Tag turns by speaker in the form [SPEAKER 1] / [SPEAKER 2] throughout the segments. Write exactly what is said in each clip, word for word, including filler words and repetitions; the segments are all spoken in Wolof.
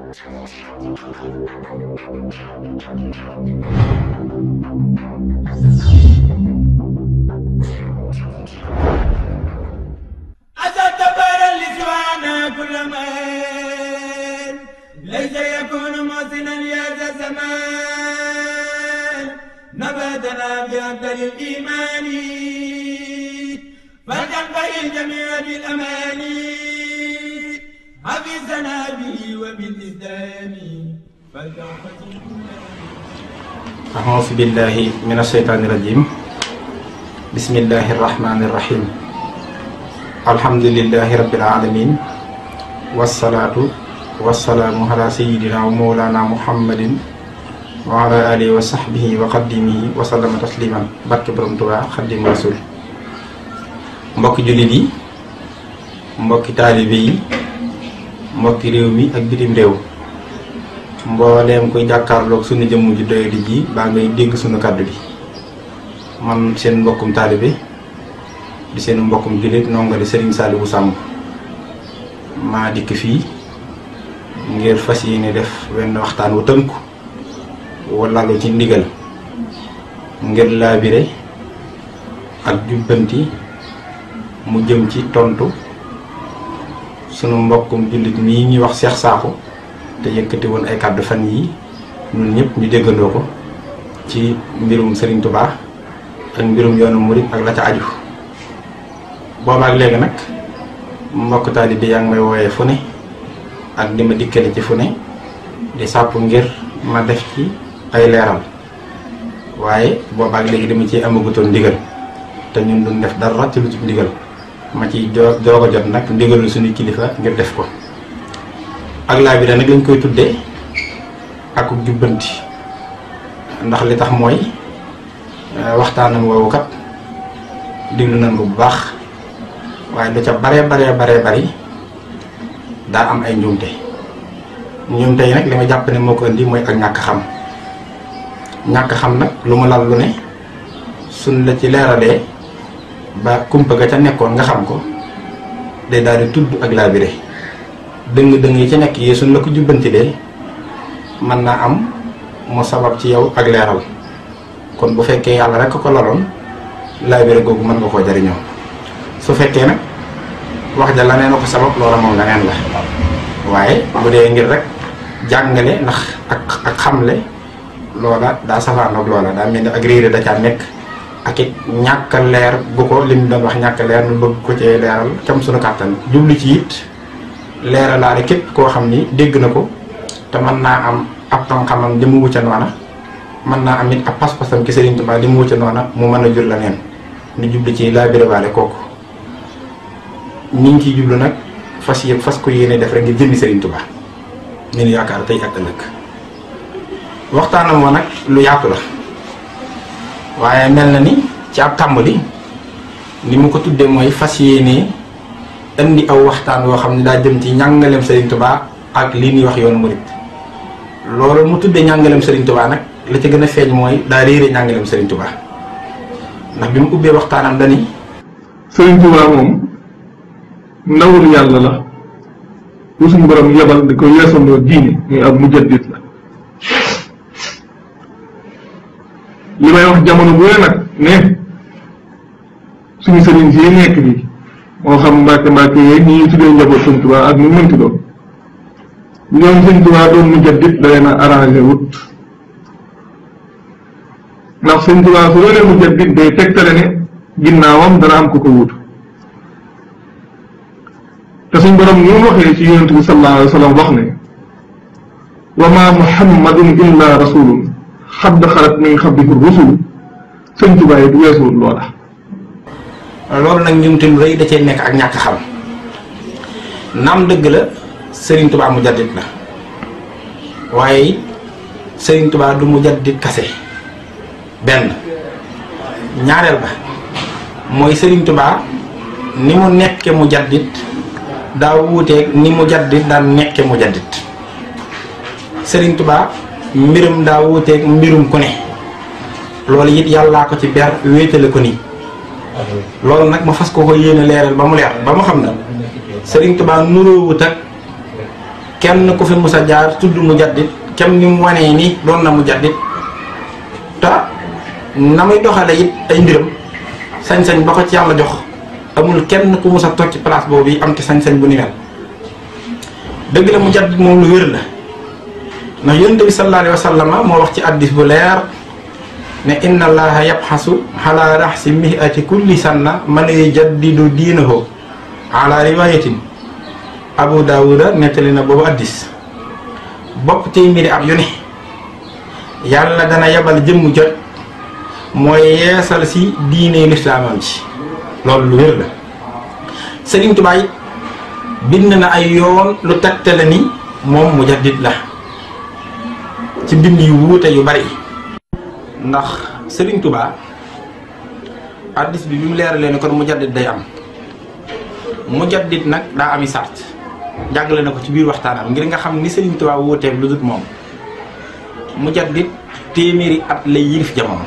[SPEAKER 1] ليس يكون محسنا يا ذا الزمان نباتنا بأفضل الإيمان فلتنبغي الجميع بالأمان حفظنا به وبالإسلام
[SPEAKER 2] أعوذ بالله من الشيطان الرجيم بسم الله الرحمن الرحيم الحمد لله رب العالمين والصلاة wassalaamu ala sayyidina wa mawlana muhammadin wa ala alihi wa sahbihi wa qaddimihi wa sallama tasliman barke borom Tuubaa xaddim rasul. mbokki jullit yi, mbokki taalibe yi, mbokki réew mi ak bitim réew, mbooleem koy jàkkaarloog sunu jëmm ji doyadi ji baa ngay dégg sunu kàddu gi, man seen mbokkum taalibe di seen mbokkum jullit nonga di Serigne Saliou Samb maa dikk fii ngir fas yéene def wenn waxtaan wu tënku wala lu ci ndigal ngir laabire ak jubbanti mu jëm ci tontu sunu mbokkum jullit mii ñuy wax Cheikh Sakho te yëkkati woon ay kàddu fan yi ñun ñëpp ñu déggandoo ko ci mbirum Serigne Touba ak mbirum yoonu murit ak la ca aju. boobaak léegi nag mbokk taalibe yaa ngi may wooyee fu ne ak di ma dikkale ci fu ne di sàpp ngir ma def ci ay leeral, waaye boobaak léegi dama ci amagutoon ndigal te ñun duñ def dara ci lu ci ndigal ma ciy joo doog a jot nag ndigalul suñu kilifa ngir def ko. ak laa bi da nag lañ koy tuddee ak jubbanti, ndax li tax mooy waxtaanam woowu kat diglu nañ ko bu baax, waaye lu ca baree baree baree bari daa am ay njuumte. njuumte yi nag li ma jàpp ne moo ko indi mooy ak ñàkk xam ñàkk xam nag lu mu lal lu ne suñ la ci leeralee ba kumpa ga ca nekkoon nga xam ko day daal di tudd ak laabire. dëng-dëng yi ca nekk yi suñ la ko jubbantilee mën naa am mu sabab ci yow ak leeral, kon bu fekkee yàlla rek ko laloon laabire googu mën nga koo jariñoo. su fekkee nag wax ja la nee na ko sabab loola moom la neen la, waaye bu dee ngir rek jàngale ndax ak ak xamle loola daa safaanoog loola daa mel ni ak réere da caa nekk ak it ñàkk a leer bu ko lim doon wax ñàkk a leer nu bëgg ko cee leeral cam suñu kàttan jublu ci it leeralaale képp koo xam ni dégg na ko te mën naa am ab xam-xamam li mu wucca noona, mën naa am it ab pas-pasam ki Serigne Touba li mu wucca noona mu mën a jur la neen nu jublu ci laa birewaale kooku. ñi ngi ciy jublu nag fas yëpp fas ko yéene def rek ngir jëndi Serigne Touba ñu ne yaakaar tey ak ëllëg. waxtaanam moo nag lu yaatu la, waaye mel na ni ci ab tàmbali ni mu ko tuddee mooy fas yéene indi aw waxtaan woo xam ne daa jëm ci njàngaleem Serigne Touba ak lii ñuy wax yoonu murit. loolu mu tuddee njàngaleem Serigne Touba nag la ca gën a feeñ mooy daa réere njàngaleem Serigne Touba, ndax bi mu ubbee waxtaanam dani
[SPEAKER 3] Serigne Touba moom ndawul yàlla la bu suñu borom yebal di ko yeesandoo diine, muy ab mujaddid la. li may wax jamono bu ne nag ne suñu sëriñ si nekk bi moo xam mbàkke mbàkke yeeg ñi ñu tuddee njaboot Sëriñ Tuubaa ak ñu mënti doon ñoom Sëriñ Tuubaa doon mujaddid da leen a arrangé wut, ndax Sëriñ Tuubaa su doonee mujaddid day tegtale ne ginnaawam dana am ko ko wut. te suñ borom ñu waxee ci yonent bi sallallahu alayhi wa sallam wax ne wa ma muhammadun illa rasulun xadd xalat min qablihi rusul, Sëriñ Tuubaa yi du weesuwul loola.
[SPEAKER 2] loolu nag njumte lu rëy da cee nekk ak ñàkk xam. naam dëgg la Serigne Touba mujaddid la, waaye Serigne Touba du mujaddid kase. benn ñaareel ba mooy Serigne Touba ni mu nekke mujaddid daa wuuteeg ni mujaddid daan nekke mujaddid. Serigne Touba mbirum daa wuuteeg mbirum ku ne, loolu it yàllaa ko ci ber wéetale ko nii. loolu nag ma fas ko ko yéene leeral ba mu leer ba mu xam na Serigne Touba nuróowut ak kenn ku fi musa jaar tudd mujaddid kem ni mu wanee ni doon na mujaddid te na muy doxale it ay mbiram sañ-sañ ba ko ci yàlla jox amul kenn ku musa toog ci place boobu yi am ci sañ-sañ bu ni mel dëgg la mujaddid moom lu wér la ndax yonent bi sallallahu alayhi wa sallam moo wax ci addis bu leer ne inna allaha yabxasu ala raxsi mihati kulli sanna man yujaddidu diinahu ala riwayatin abu daawuda nettali na boobu addis bopp téeméeri at yu ne yàlla dana yabal jëmm jot mooy yeesal si diine lislaamam ci loolu lu wér la Sëriñ Tuubaa bind na ay yoon lu tegtale ni moom mujaddid la ci bind yu wuute yu bari ndax Sëriñ Tuubaa addis bi bi mu leeralee ne kon mujaddid day am mujaddid nag daa ami sart jàngale na ko ci biir waxtaanam ngir nga xam ni Sëriñ Tuubaa wuuteeg lu dul moom mujaddid téeméeri at lay yilif jamono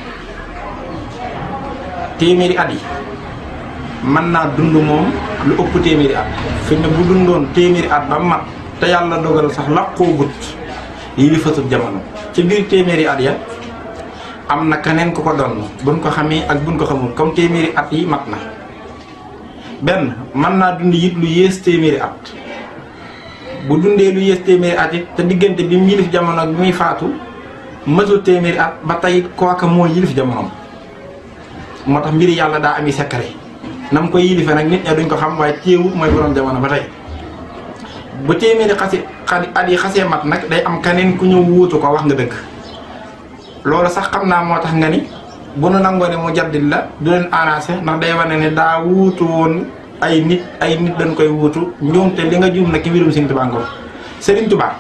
[SPEAKER 2] téeméeri at yi mën naa dund moom lu ëpp téeméeri at fi ne bu dundoon téeméeri at ba mat te yàlla dogal sax laqoo gut yilifatub jamono ci biir téeméeri at ya am na keneen ku ko doon buñ ko xamee ak buñ ko xamul comme téeméeri at yi mat na benn mën naa dund it lu yées téeméeri at bu dundee lu yées téeméeri at it te diggante bi mu yilif jamono ak bi muy faatu matul téeméeri at ba tey kooka moo yilif jamonoom moo tax mbiri yàlla daa ami secret na mu koy yilife nag nit ña duñ ko xam waaye téewut mooy borom jamono ba tey bu téeméeri xase at yi xasee mat nag day am keneen ku ñëw wuutu ko wax nga dëgg loolu sax xam naa moo tax nga ni bu nu nangoo ne mujaddid la du leen arrangé ndax day wane ne daa wuutu woon ay nit ay nit dañ koy wuutu njuumte li nga juum nag ci mbirum Sëriñ Tuubaa ngoog Sëriñ Tuubaa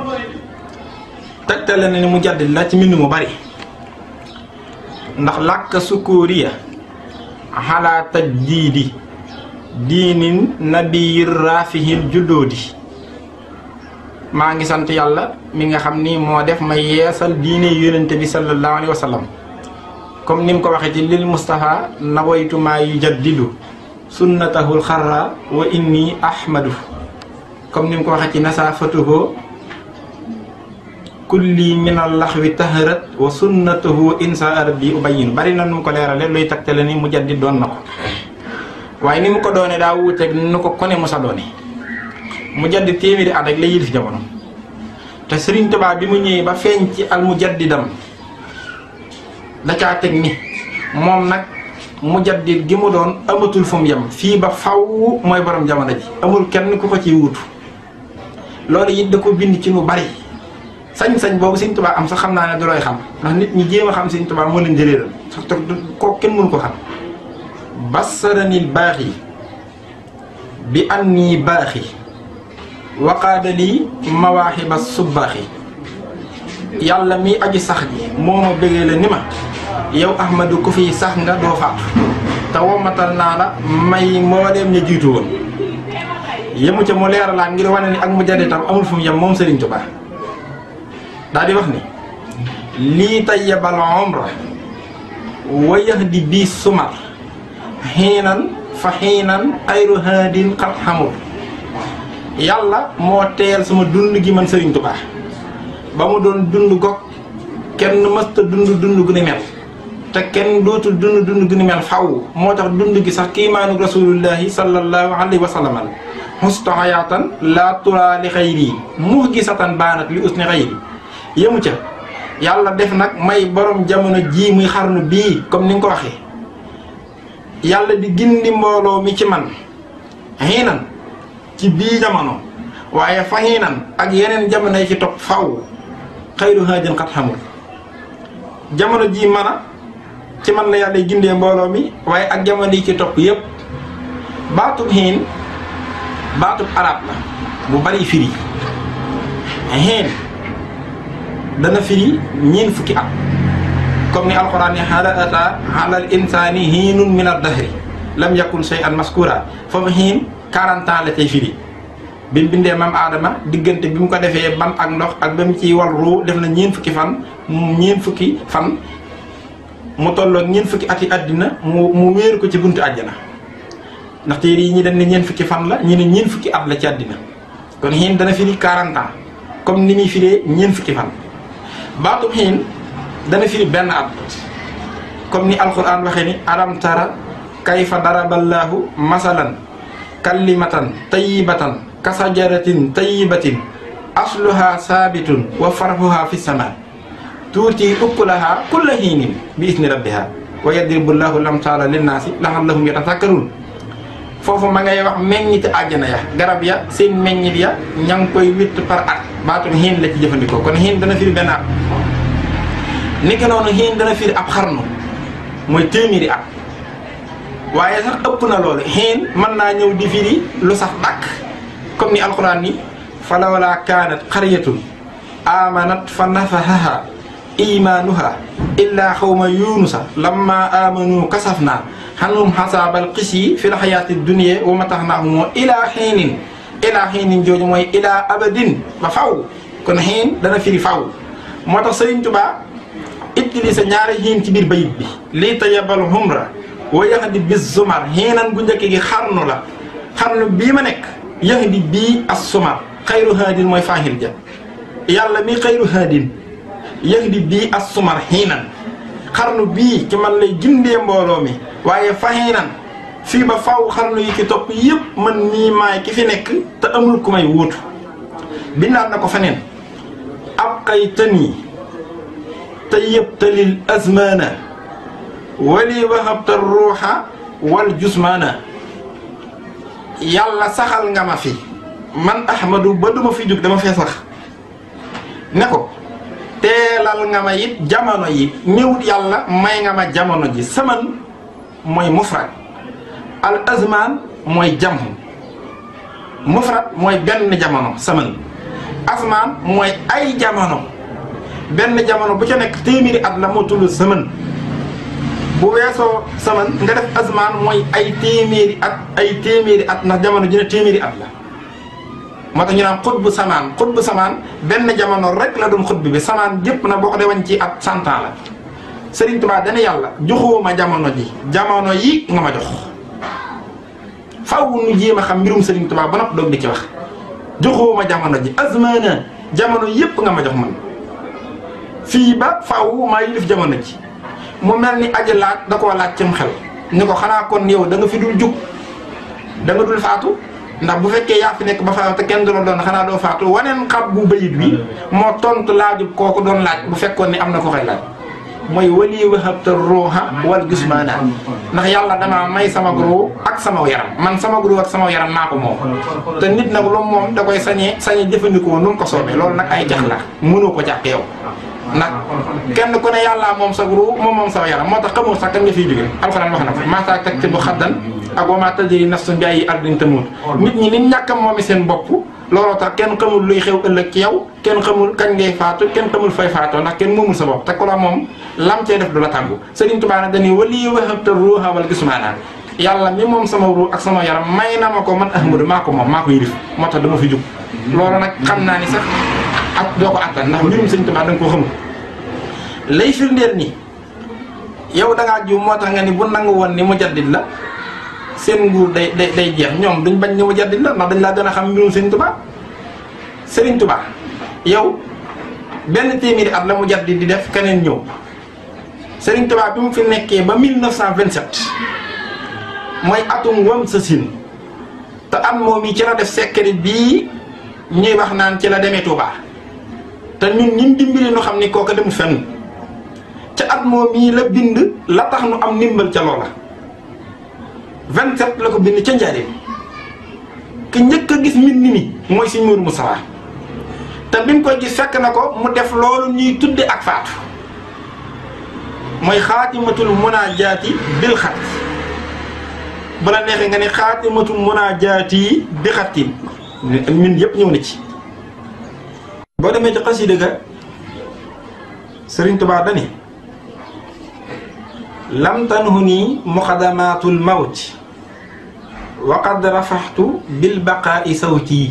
[SPEAKER 2] tegtale na ni mujaddid la ci mbind mu bari ndax làkk sukkuuriya xalaa tajdiidi diinin nabiyir raafihil juddoodi maa ngi sant yàlla mi nga xam ni moo def ma yeesal diine yonente bi sallallahu alayhi wa sallam comme ni mu ko waxee ci lil Mustafa nawaytu maa yujaddidu sunnatahul xarra wa inni ahmadu comme ni mu ko waxee ci nasaafatuhu kulli minal laxwi taharat wa sunnatuhu insa rabbi ubayyin bari na nu mu ko leerale luy tegtale ni mujaddid doon na ko waaye ni mu ko doone daa wuuteeg nu ko kone musa doone mujaddid téeméeri at rek la yilif jamono te Sëriñ Tuubaa bi mu ñëwee ba feeñ ci al mujaddidam da caa teg ni moom nag mujaddid gi mu doon amatul fu mu yem fii ba faw mooy borom jamono ji amul kenn ku ko ciy wuutu loolu it da ko bind ci lu bari sañ-sañ boobu Sëriñ Tuubaa am sax xam naa ne du looy xam ndax nit ñi jéem a xam Sëriñ Tuubaa moo leen jëleeral sax te kooku kenn mënu ko xam bassaranil baaxi bi annii baaxi waqaada lii mawaaxiba subbaaxi yàlla mi aji sax ji moo ma bëggee la ni ma yow Ahmadu ku fi sax nga doo faatu te womatal naa la may mbooleem ña jiitu woon yemu ca mu leeralaat ngir wane ni ak mujadditam amul fu mu yem moom Sëriñ Tuubaa daal di wax ni lii tayyabal umra wa yahdi bii sumar xiinan fa xiinan ayru haadin xat xamul yàlla moo teel sama dund gi man Sëriñ Tuubaa ba mu doon dund gog kenn mësta dund dund gu ni mel te kenn dootul dund dund gu ni mel faw moo tax dund gi sax kiimaanu rasulullahi sallallahu alayhi wa sallam xusta xayaatan laa turaa li xayri muxgisatan baanat li usni xayri yëmu ca yàlla def nag may borom jamono ji muy xarnu bii comme ni nga ko waxee yàlla di gindi mbooloo mi ci man xiinan ci bii jamono waaye fa xiinan ak yeneen jamono yi ci topp faw xayru haadin xat xamul jamono ji man a ci man la yàlla gindee mbooloo mi waaye ak jamono yi ci topp yépp baatub xiin baatub arab la bu bari firi xiin dana firi ñeen fukki at comme ni alquran ni xaala ata alal insaani xiinun min ad-dahri lam yakun shay'an maskura foofu xiin quarante ans la tey firi bi mu bindee maam aadama diggante bi mu ko defee ban ak ndox ak ba mu ciy wal ruu def na ñeen fukki fan ñeen fukki fan mu tolloog ñeen fukki ati àddina mu mu wéeru ko ci buntu àjjana ndax téere yi ñi dañ ne ñeen fukki fan la ñi ne ñeen fukki at la ci àddina kon xiin dana firi quarante ans comme ni muy firee ñeent fukki fan. baatub xiin dana firi benn at comme ni alquran waxee ni alam tara kayfa daraballaahu masalan kalimatan tayyibatan kasajaratin tayyibatin asluha saabitun wa farhuha fi sama tuuti ukulaha kulla hiinin bi isni rabbiha wa yadribullaahu lamsaala linnaasi la'allahum yatafakkaruun. foofu ma ngay wax meññiti àjjana ya garab ya seen meññit ya ña ngi koy witt par at baatum xiin la ci jëfandikoo kon xiin dana firi benn at. niki noonu xiin dana firi ab xarnu mooy téeméeri at waaye sax ëpp na loolu xiin mën naa ñëw di firi lu sax dàkk comme ni alquran ni falawlaa kaanat qaryatun amanat fa nafahaha imaanuha illaa xawma yunusa lamma amanu kasafna xanum xasaabal xisyi fi lxayaati dunya wa mataxnaahum ilaa xiinin ilaa xiinin jooju mooy ilaa abadin ba faw kon xiin dana firi faw moo tax Sëriñ Tuubaa utilisé ñaari xiin ci biir bayit bi lii tayabal humra wa yaxdi bis zumar xiinan gu njëkk gi xarnu la xarnu bii ma nekk yaxdi bii as sumar xayru haadin mooy faahil ja yàlla mi xayru haadin yaxdi bii as sumar xiinan xarnu bii ci man lay gindee mbooloo mi waaye fahinan fii ba faw xarnu yi ci topp yëpp man nii maay ki fi nekk te amul ku may wóotu bindaat na ko feneen ab kay tënii te yëpp talil azmaana wali wahabta ruuxa wal jusmaana yàlla saxal nga ma fi man ahmadu ba duma fi jóg dama fee sax ne ko teelal nga ma it jamono yi néewut yàlla may nga ma jamono ji saman mooy mufrad al azman mooy jam mufrad mooy benn jamono saman asman mooy ay jamono benn jamono bu ca nekk téeméeri at la moo tudd saman bu weesoo saman nga def azman mooy ay téeméeri at ay téeméeri at ndax jamono ji ne téeméeri at la moo tax ñu naan xutbu samaan xutbu samaan benn jamono rek la doon xutbu bi samaan jëpp na boo ko dewañ ci at cent ans la Sëriñ Tuubaa dana yàlla joxuma jamono ji jamono yi nga ma jox faw nu jéem a xam mbirum Sëriñ Tuubaa ba nopp doog di ci wax joxuma jamono ji azmana jamono yëpp nga ma jox man fii ba faw maa yilif jamono ji mu mel ni aji laaj da koo laaj cim xel ni ko xanaa kon yow da nga fi dul jug da nga dul faatu ndax bu fekkee yaa fi nekk ba faatu te kenn du la doon xanaa doo faatu waneen xab bu bayit wi moo tontu laajub kooku doon laaj bu fekkoon ni am na ko koy laaj mooy wali wahabta ruuha wal jusmaana ndax yàlla damaa may sama guru ak sama yaram man sama guru ak sama yaram maa ko moom te nit nag lu moom da koy sañee sañee jëfandikoo nu mu ko soobee loolu nag ay jax la mënoo ko jàpp yow ndax kenn ku ne yàllaa moom sa guru moom moom sama yaram moo tax xamoo sax kan nga fiy jóge alxuraan wax na ko maataa teg ci bu xaddan ak wa maa tadri nafsun bi ayyi ardin tamut nit ñi nit ñàkkam moomi seen bopp looloo tax kenn xamul luy xew ëllëg ci yow kenn xamul kañ ngay faatu kenn xamul fay faatoo ndax kenn moomul sa bopp te ku la moom lam cee def du la tàggu Sëriñ Tuubaa nag dañuy wali wahabta ruuha wal jusmaana yàlla mi moom sama ruux ak sama yaram may na ma ko man Ahmadu maa ko moom maa ko yilif moo tax dama fi jug loolu nag xam naa ni sax ak doo ko attan ndax mbirum Sëriñ Tuubaa da nga koo xamul lay firndeel ni yow da ngaa jiw moo tax nga ni bu nangu woon ni mujaddid la seen nguur day day day jeex ñoom duñ bañ ni mujaddid la ndax dañ laa gën a xam mbirum Sëriñ Tuubaa Sëriñ Tuubaa yow benn téeméeri at la mujaddid di def keneen ñëw Sëriñ Tuubaa bi mu fi nekkee ba mille neuf cent vingt-sept mooy atum wam sa sin te am moom yi ci la def secret bii ñuy wax naan ci la demee Tuubaa te ñun ñun dimbali nu xam ni kooka demul fenn ca at moom yi la bind la tax nu am ndimbal ca loola vingt-sept la ko bind ca Njaaréem ki njëkk a gis mbind mi mooy Sëriñ Moodu Mustafaa te bi mu koy gis fekk na ko mu def loolu ñuy tudde ak faatu mooy xaatimatul munaajaati bil xat bu la neexee nga ne xaatimatul munaajaati bi xatin min yëpp ñëw na ci boo demee ci xasida ga Sëriñ Tuubaa dani lam tanhuni muqaddamatul mawti wa qad rafaxtu bil baqaa'i sawti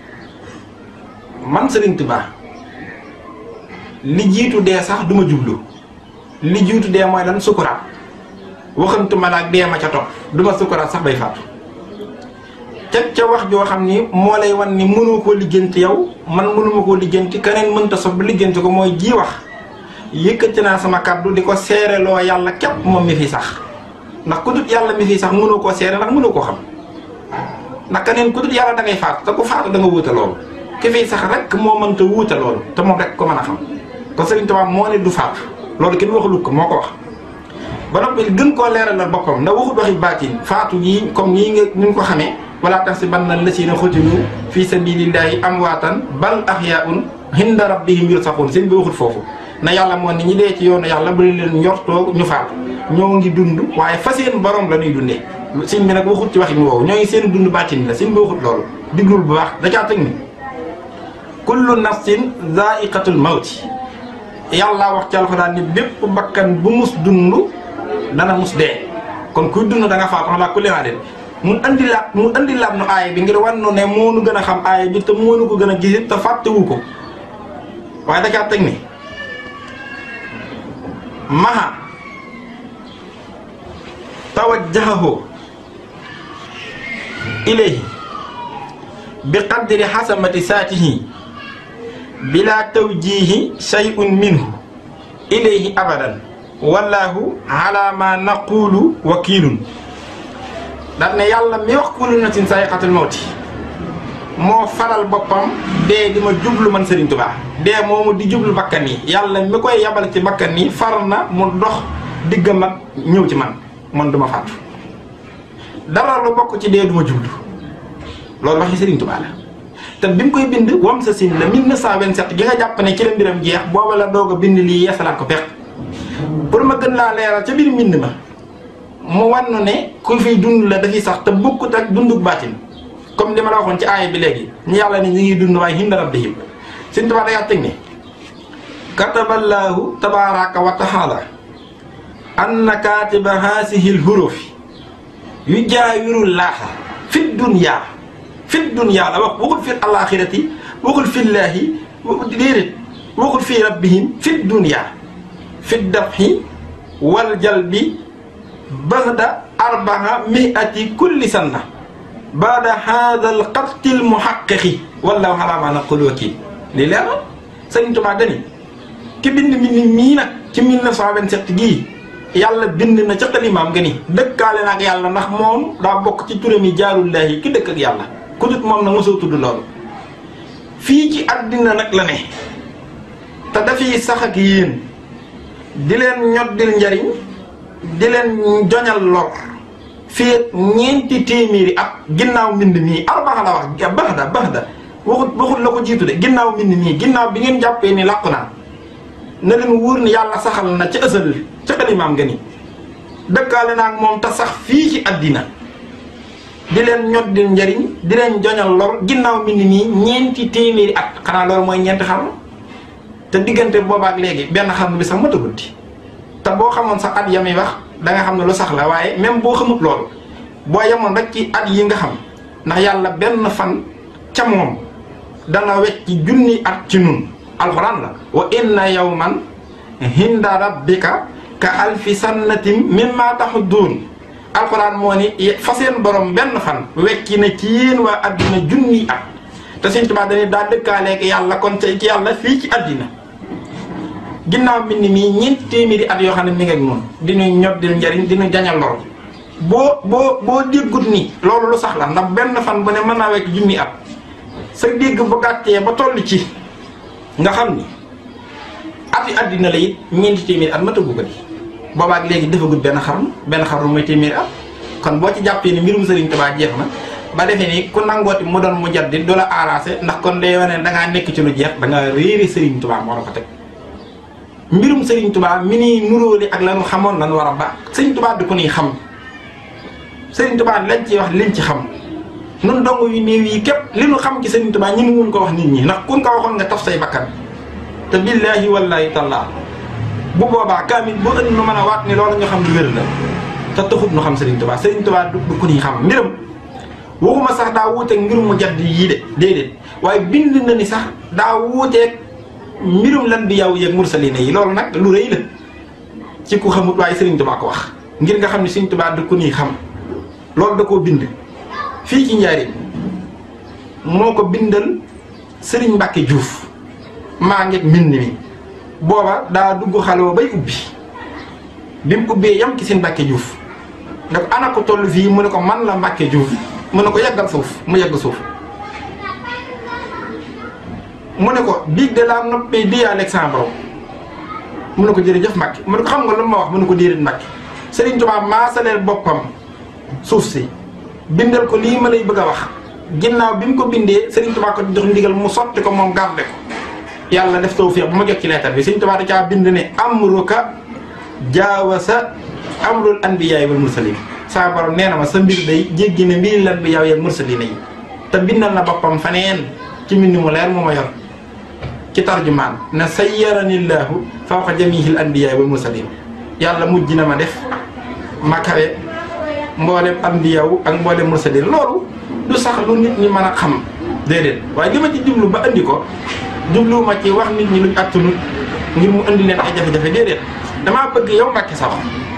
[SPEAKER 2] man Sëriñ Tuubaa li jiitu dee sax duma jublu li jiitu dee mooy lan sukuraat waxantuma la ak dee ma ca topp duma sukuraat sax bay faatu teg ca wax joo xam ni moo lay wan ni mënoo koo lijjanti yow man mënuma koo lijjanti keneen mënta sof ba lijjanti ko mooy ji wax yëkkati naa sama kàddu di ko seereloo yàlla képp moom mi fi sax ndax ku dut yàlla mi fi sax mënoo koo seere ndax mënoo koo xam ndax keneen ku dut yàlla da ngay faatu te ku faatu da nga wuute loolu ki fi sax rek moo mënta wuute loolu te moom rek ko mën a xam kon Sëriñ Tuubaa moo ne du faatu loolu kenn waxulu ko moo ko wax ba noppi gën koo leeralal boppam ndax waxut waxi baatin faatu yi comme nii nga ni nga ko xamee wala tahsabanna llaziina qutilu fi sabilillahi amwaatan bal ahyaa'un inda rabbihim yurzaquun seen bi waxut foofu na yàlla moo ni ñi dee ci yoonu yàlla bu leen njortoo ñu faatu ñoo ngi dund waaye fa seen borom la ñuy dundee sëñ bi nag waxut ci waxin woowu ñoo ngi seen dund baatin la sëñ bi waxut loolu diglul bu baax da caa teg ni kullu nafsin zaa'iqatul mawti yàlla wax ci alxuraan ni bépp bakkan bu mus dund dana mus dee kon kuy dund da nga faatu xanaa ku lenaa den mu andi la mu andi laab nu aaya bi ngir wan nu ne moo nu gën a xam aaya bi te moo nu ko gën a gis te fàttewu ko waaye da caa teg ni maha tawajjahahu ilayhi bi qadri hasamati saatihi bila tawjihi shay'un minhu ilayhi abadan wallahu ala ma naqulu wakilun daal ne yàlla mi wax kullu nafsin zaa'iqatul mawti moo faral boppam dee di ma jublu man Serigne Touba dee moomu di jublu bakkan yi yàlla mi koy yabal ci bakkan yi far na mu dox diggam ak ñëw ci man man duma faatu dara lu bokk ci dee duma jublu loolu waxi Serigne Touba la te bi mu koy bind wam sa sin la mille neuf cent vingt-sept gi nga jàpp ne ci la mbiram jeex booba la doog a bind lii yeesalaat ko pex pour ma gën laa leeral ca biir mbind ma mu wannu ne ku fiy dund la dafiy sax te bokkut ak dunduk baatin comme li ma la waxoon ci aaya bi léegi ñu yàlla ne ñu ngi dund waaye hinda rabbihim Sëriñ Tuubaa da teg ne kataballaahu tabaaraka wa taala anna kaatiba haasihi lhurufi yujaawiru laaha fi dunya fi dunya la wax waxul fi alaaxirati waxul fi llaahi déedéet waxul fi rabbihim fi dunya fi dafhi wal jalbi baxda arbaa miati kulli sanna baada haada al qatli al muhaqqiqi wallahu ala ma naqulu wakiil lii leer na Sëriñ Tuubaa dani ki bind mbind mii nag ci mille neuf cent vingt-sept gii yàlla bind na ca xalimaam nga ni dëkkaale na ak yàlla ndax moom daa bokk ci turam yi jaarullaahi ki dëkk ak yàlla ku dut moom na mosoo tudd loolu fii ci àddina nag la ne te dafiy sax ak yéen di leen ñoddil njariñ di leen joñal lor fii ñeenti téeméeri at ginnaaw mbind nii arbaxa la wax baxda baxda waxut waxut la ko jiitu de ginnaaw mbind nii ginnaaw bi ngeen jàppee ni làqu naa na leen wóor ni yàlla saxal na ca ësal ca xalimaam nga ni dëkkaale naa ak moom te sax fii ci àddina di leen ñoddil njariñ di leen joñal lor ginnaaw mbind nii ñeenti téeméeri at xanaa loolu mooy ñeenti xarnu te diggante boobaak léegi benn xarnu bi sax mataguddi te boo xamoon sax at yami wax da nga xam ne lu sax la waaye même boo xamut loolu boo yemoon rek ci at yi nga xam ndax yàlla benn fan ca moom dana wecc ci junni at ci nun alxuraan la wa inna yawman hinda rabbika ka alfi sannatin mimma taxudduun alxuraan moo ni fa seen borom benn fan wecci na ci yéen waa addina junni at te Sëriñ Tuubaa dañuy daa dëkkaaleeg yàlla kon ci yàlla fii ci addina ginnaaw mbind mii ñeenti téeméeri at yoo xam ne mi ngi ak noonu dinu ñoddil njariñ dinu jañal lor boo boo boo déggut ni loolu lu sax la ndax benn fan bu ne mën naa wekk junni at sa dégg bu gàttee ba toll ci nga xam ni ati àddina la it ñeenti téeméeri at ma tëggu ko di boobaak léegi defagut benn xarnu benn xarnu mooy téeméeri at kon boo ci jàppee ni mbirum Sëriñ Tuubaa jeex na ba defee ni ku nangooti mu doon mu jaddi du la arrangé ndax kon day wane dangaa nekk ci lu jeex dangaa réere Sëriñ Tuubaa moo la ko teg mbirum Sëriñ Tuubaa mi ni nuróole ak lanu xamoon lan war a baax Sëriñ Tuubaa di ko nii xam Sëriñ Tuubaa lañ ci wax liñ ci xam nun dong yu néew yi képp li nu xam ci Sëriñ Tuubaa ñi mu mun ko wax nit ñi ndax kun ko waxoon nga taf say bakkan te billaahi wallaahi tallaa bu boobaa kaamil boo ëndi nu mën a waat ni loolu ñu xam lu wér la te taxut nu xam Sëriñ Tuubaa Sëriñ Tuubaa du ko nii xam mbiram waxuma sax daa wuuteeg mbirum mu jadd yii de déedéet waaye bind na ni sax daa wuuteeg mbirum lan bi yow yeeg mursalina yi loolu nag lu rëy la ci ku xamut waaye Sëriñ Tuubaa ko wax ngir nga xam ne Sëriñ Tuubaa du ko nii xam loolu da koo bind fii ci Njaaréem moo ko bindal Serigne Mbacke Diouf maa ngi mbind mi booba daa dugg xaloo bay ubbi bi mu ubbee yam ci seen Mbacke Diouf ne ko ana ko toll fii mu ne ko man la Mbacke Diouf mu ne ko yeggal suuf mu yegg suuf mu ne ko biig de laa noppee di Alexandre mu ne ko jërëjëf Mbacke mu ne ko xam nga lu ma wax mu ne ko déedéet Mbacke Serigne Touba maasaleel boppam suuf si bindal ko lii ma lay bëgg a wax ginnaaw bi mu ko bindee Serigne Touba ko jox ndigal mu sotti ko moom garde ko yàlla def tawfiq bu ma jot ci leetar bi Serigne Touba da caa bind ne amruka jaawasa amrul anbiyaay wal mursalin saa borom nee na ma sa mbir day jéggi ne mbiri lan bi yaw yeeg mursalina yi te bindal na boppam faneen ci mbind mu leer mu ma yor ci tarjumaan na sayyaranillahu fawqa jamihil anbiyaay wal mursalin yàlla mujj na ma def ma kawe mboolem anbiyaaw ak mboolem mursalin loolu du sax lu nit ñi mën a xam déedéet waaye li ma ci jublu ba andi ko jublu ma ci wax nit ñi luñ attunut ngir mu andi leen ay jafe-jafe déedéet damaa bëgg yow Mbàkke sax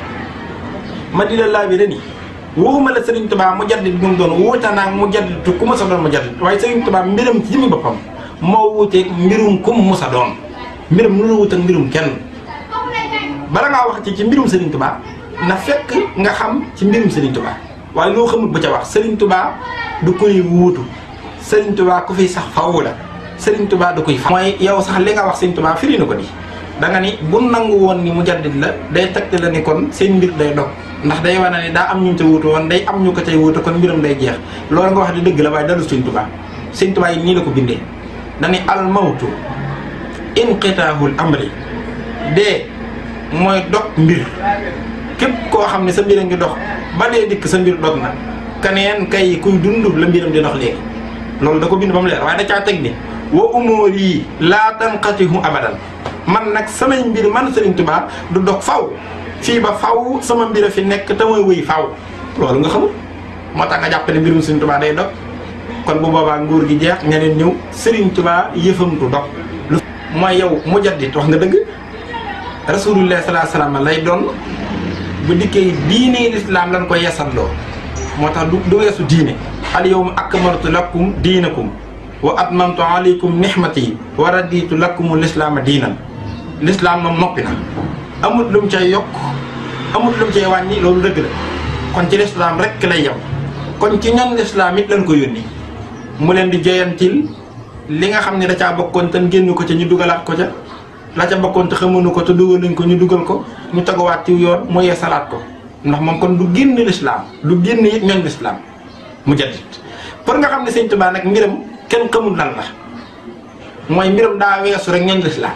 [SPEAKER 2] ma di la laabire ni waxuma la Serigne Touba mu jaddit bi mu doon wuute naa mu jadditu ku mës a doon mu jaddit waaye Serigne Touba mbiram ci jëmmi boppam moo wuuteeg mbirum kum mës a doon mbiram nu la wut ak mbirum kenn bala ngaa wax ci ci mbirum Serigne Touba na fekk nga xam ci mbirum Serigne Touba waaye loo xamul ba ca wax Serigne Touba du koy wuutu Serigne Touba ku fiy sax faw la Serigne Touba du koy fa mooy yow sax li nga wax Serigne Touba firi na ko di da nga ni bu nangu woon ni mu jaddit la day tagte la ni kon seen mbir day dog ndax day wane ni daa am ñu ca wuutu woon day am ñu ko cay wuutu kon mbiram day jeex loolu nga wax di dëgg la waaye dalu Serigne Touba Serigne Touba yi nii la ko bindee dani al mawtu inqitaahul amri dee mooy dog mbir képp koo xam ne sa mbir a ngi dox ba dee dikk sa mbir dog na kaneen kay kuy dund la mbiram di dox léegi loolu da ko bind ba mu leer waaye da caa teg ni wa umóor yi laa tanqatihu abadan man nag samay mbir man Serigne Touba du dog faw fii ba faw sama mbir a fi nekk te mooy wëy faw loolu nga xamul moo tax nga jàppale mbirum Serigne Touba day dog kon bu boobaa nguur gi jeex ñeneen ñëw Serigne Touba yëfam du dog lu mooy yow mu jaddit wax nga dëgg rasulullah salaa salaam lay doon bu dikkee diine lislaam lan ko yeesalloo moo tax du du weesu diine al yawma akmaltu lakum diinakum wa atmamtu alaykum nihmati wa raditu lakum lislaama diinan lislaam moom noppi na amut lu mu cay yokk amut lu mu cay wàññi loolu dëgg la kon ci lislaam rek lay yem kon ci ñoom lislaam it lañ ko yónni mu leen di joyantil li nga xam ne da caa bokkoon te génn ko ca ñu dugalaat ko ca la ca bokkoon te xamuñu ko te dugal nañ ko ñu dugal ko ñu teguwaat ci yoon mu yee salaat ko ndax moom kon du génn lislaam du génn it ñoom lislaam mu jaddit pour nga xam ne Serigne Touba nag mbiram kenn xamul lan la mooy mbiram daa weesu rek ñoom lislaam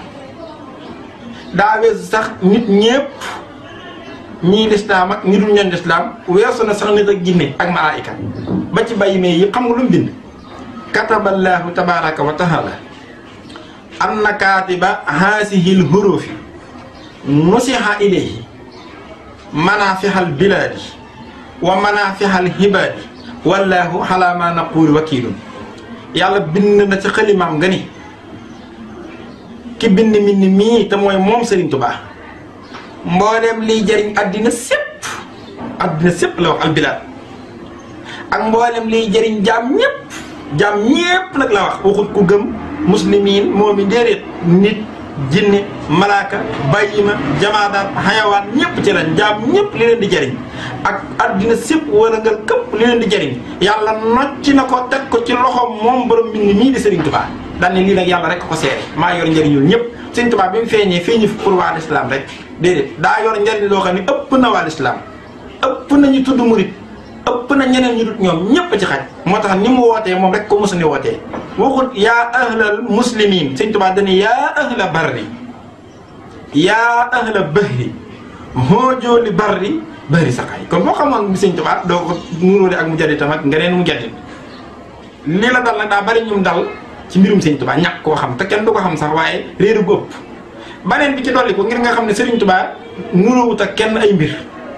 [SPEAKER 2] daa weesu sax nit ñépp ñii lislaam ak ñi dul ñoom lislaam weesu na sax nit ak jinne ak malaayika ba ci bàyyi mee yëpp xam nga lu mu bind kataballaahu tabaraka wa taala anna kaatiba haasihil hurufi nusiha ilayhi manafihal bilaadi wa manafihal hibaadi wallaahu ala ma naqulu wakiilun yàlla bind na ci xalimaam nga ni ki bind mi ni mii te mooy moom Serigne Touba mbooleem liy jëriñ addina sépp addina sépp la wax albilaad ak mbooleem liy jëriñ jaam ñépp jaam ñépp nag la wax waxut ku gëm muslimiin moom i déedéet nit jinne malaaka bàyyima jamaadaat xayawaan ñépp ci lañ jaam ñépp li leen di jëriñ ak addina sépp wala nga këpp li leen di jëriñ yàlla nocci na ko teg ko ci loxoom moom borom mbind mii di Serigne Touba daan ne lii nag yàlla rek ko seere maa yor njëriñul ñëpp Serigne Touba bi mu feeñee feeñu fi pour waa l'islam rek déedéet daa yor njëriñ loo xam ne ëpp na waa l'islam ëpp na ñu tudd murit ëpp na ñeneen ñu dut ñoom ñëpp ci xaj moo tax ni mu wootee moom rek ko mos ni wootee waxut yaa ahlal muslimin Serigne Touba dane yaa ahla barri yaa ahla bahri hoojooli barri bahri saqaay kon boo xamoon Serigne Touba doo ko nuróole ak mu jadditam ak ngeneen mu jaddit lii la dal nag daa bari ñum dal ci mbirum Serigne Touba ñàkk koo xam te kenn du ko xam sax waaye réeru gu ëpp baneen bi ci dolli ko ngir nga xam ne Serigne Touba nuróowut ak kenn ay mbir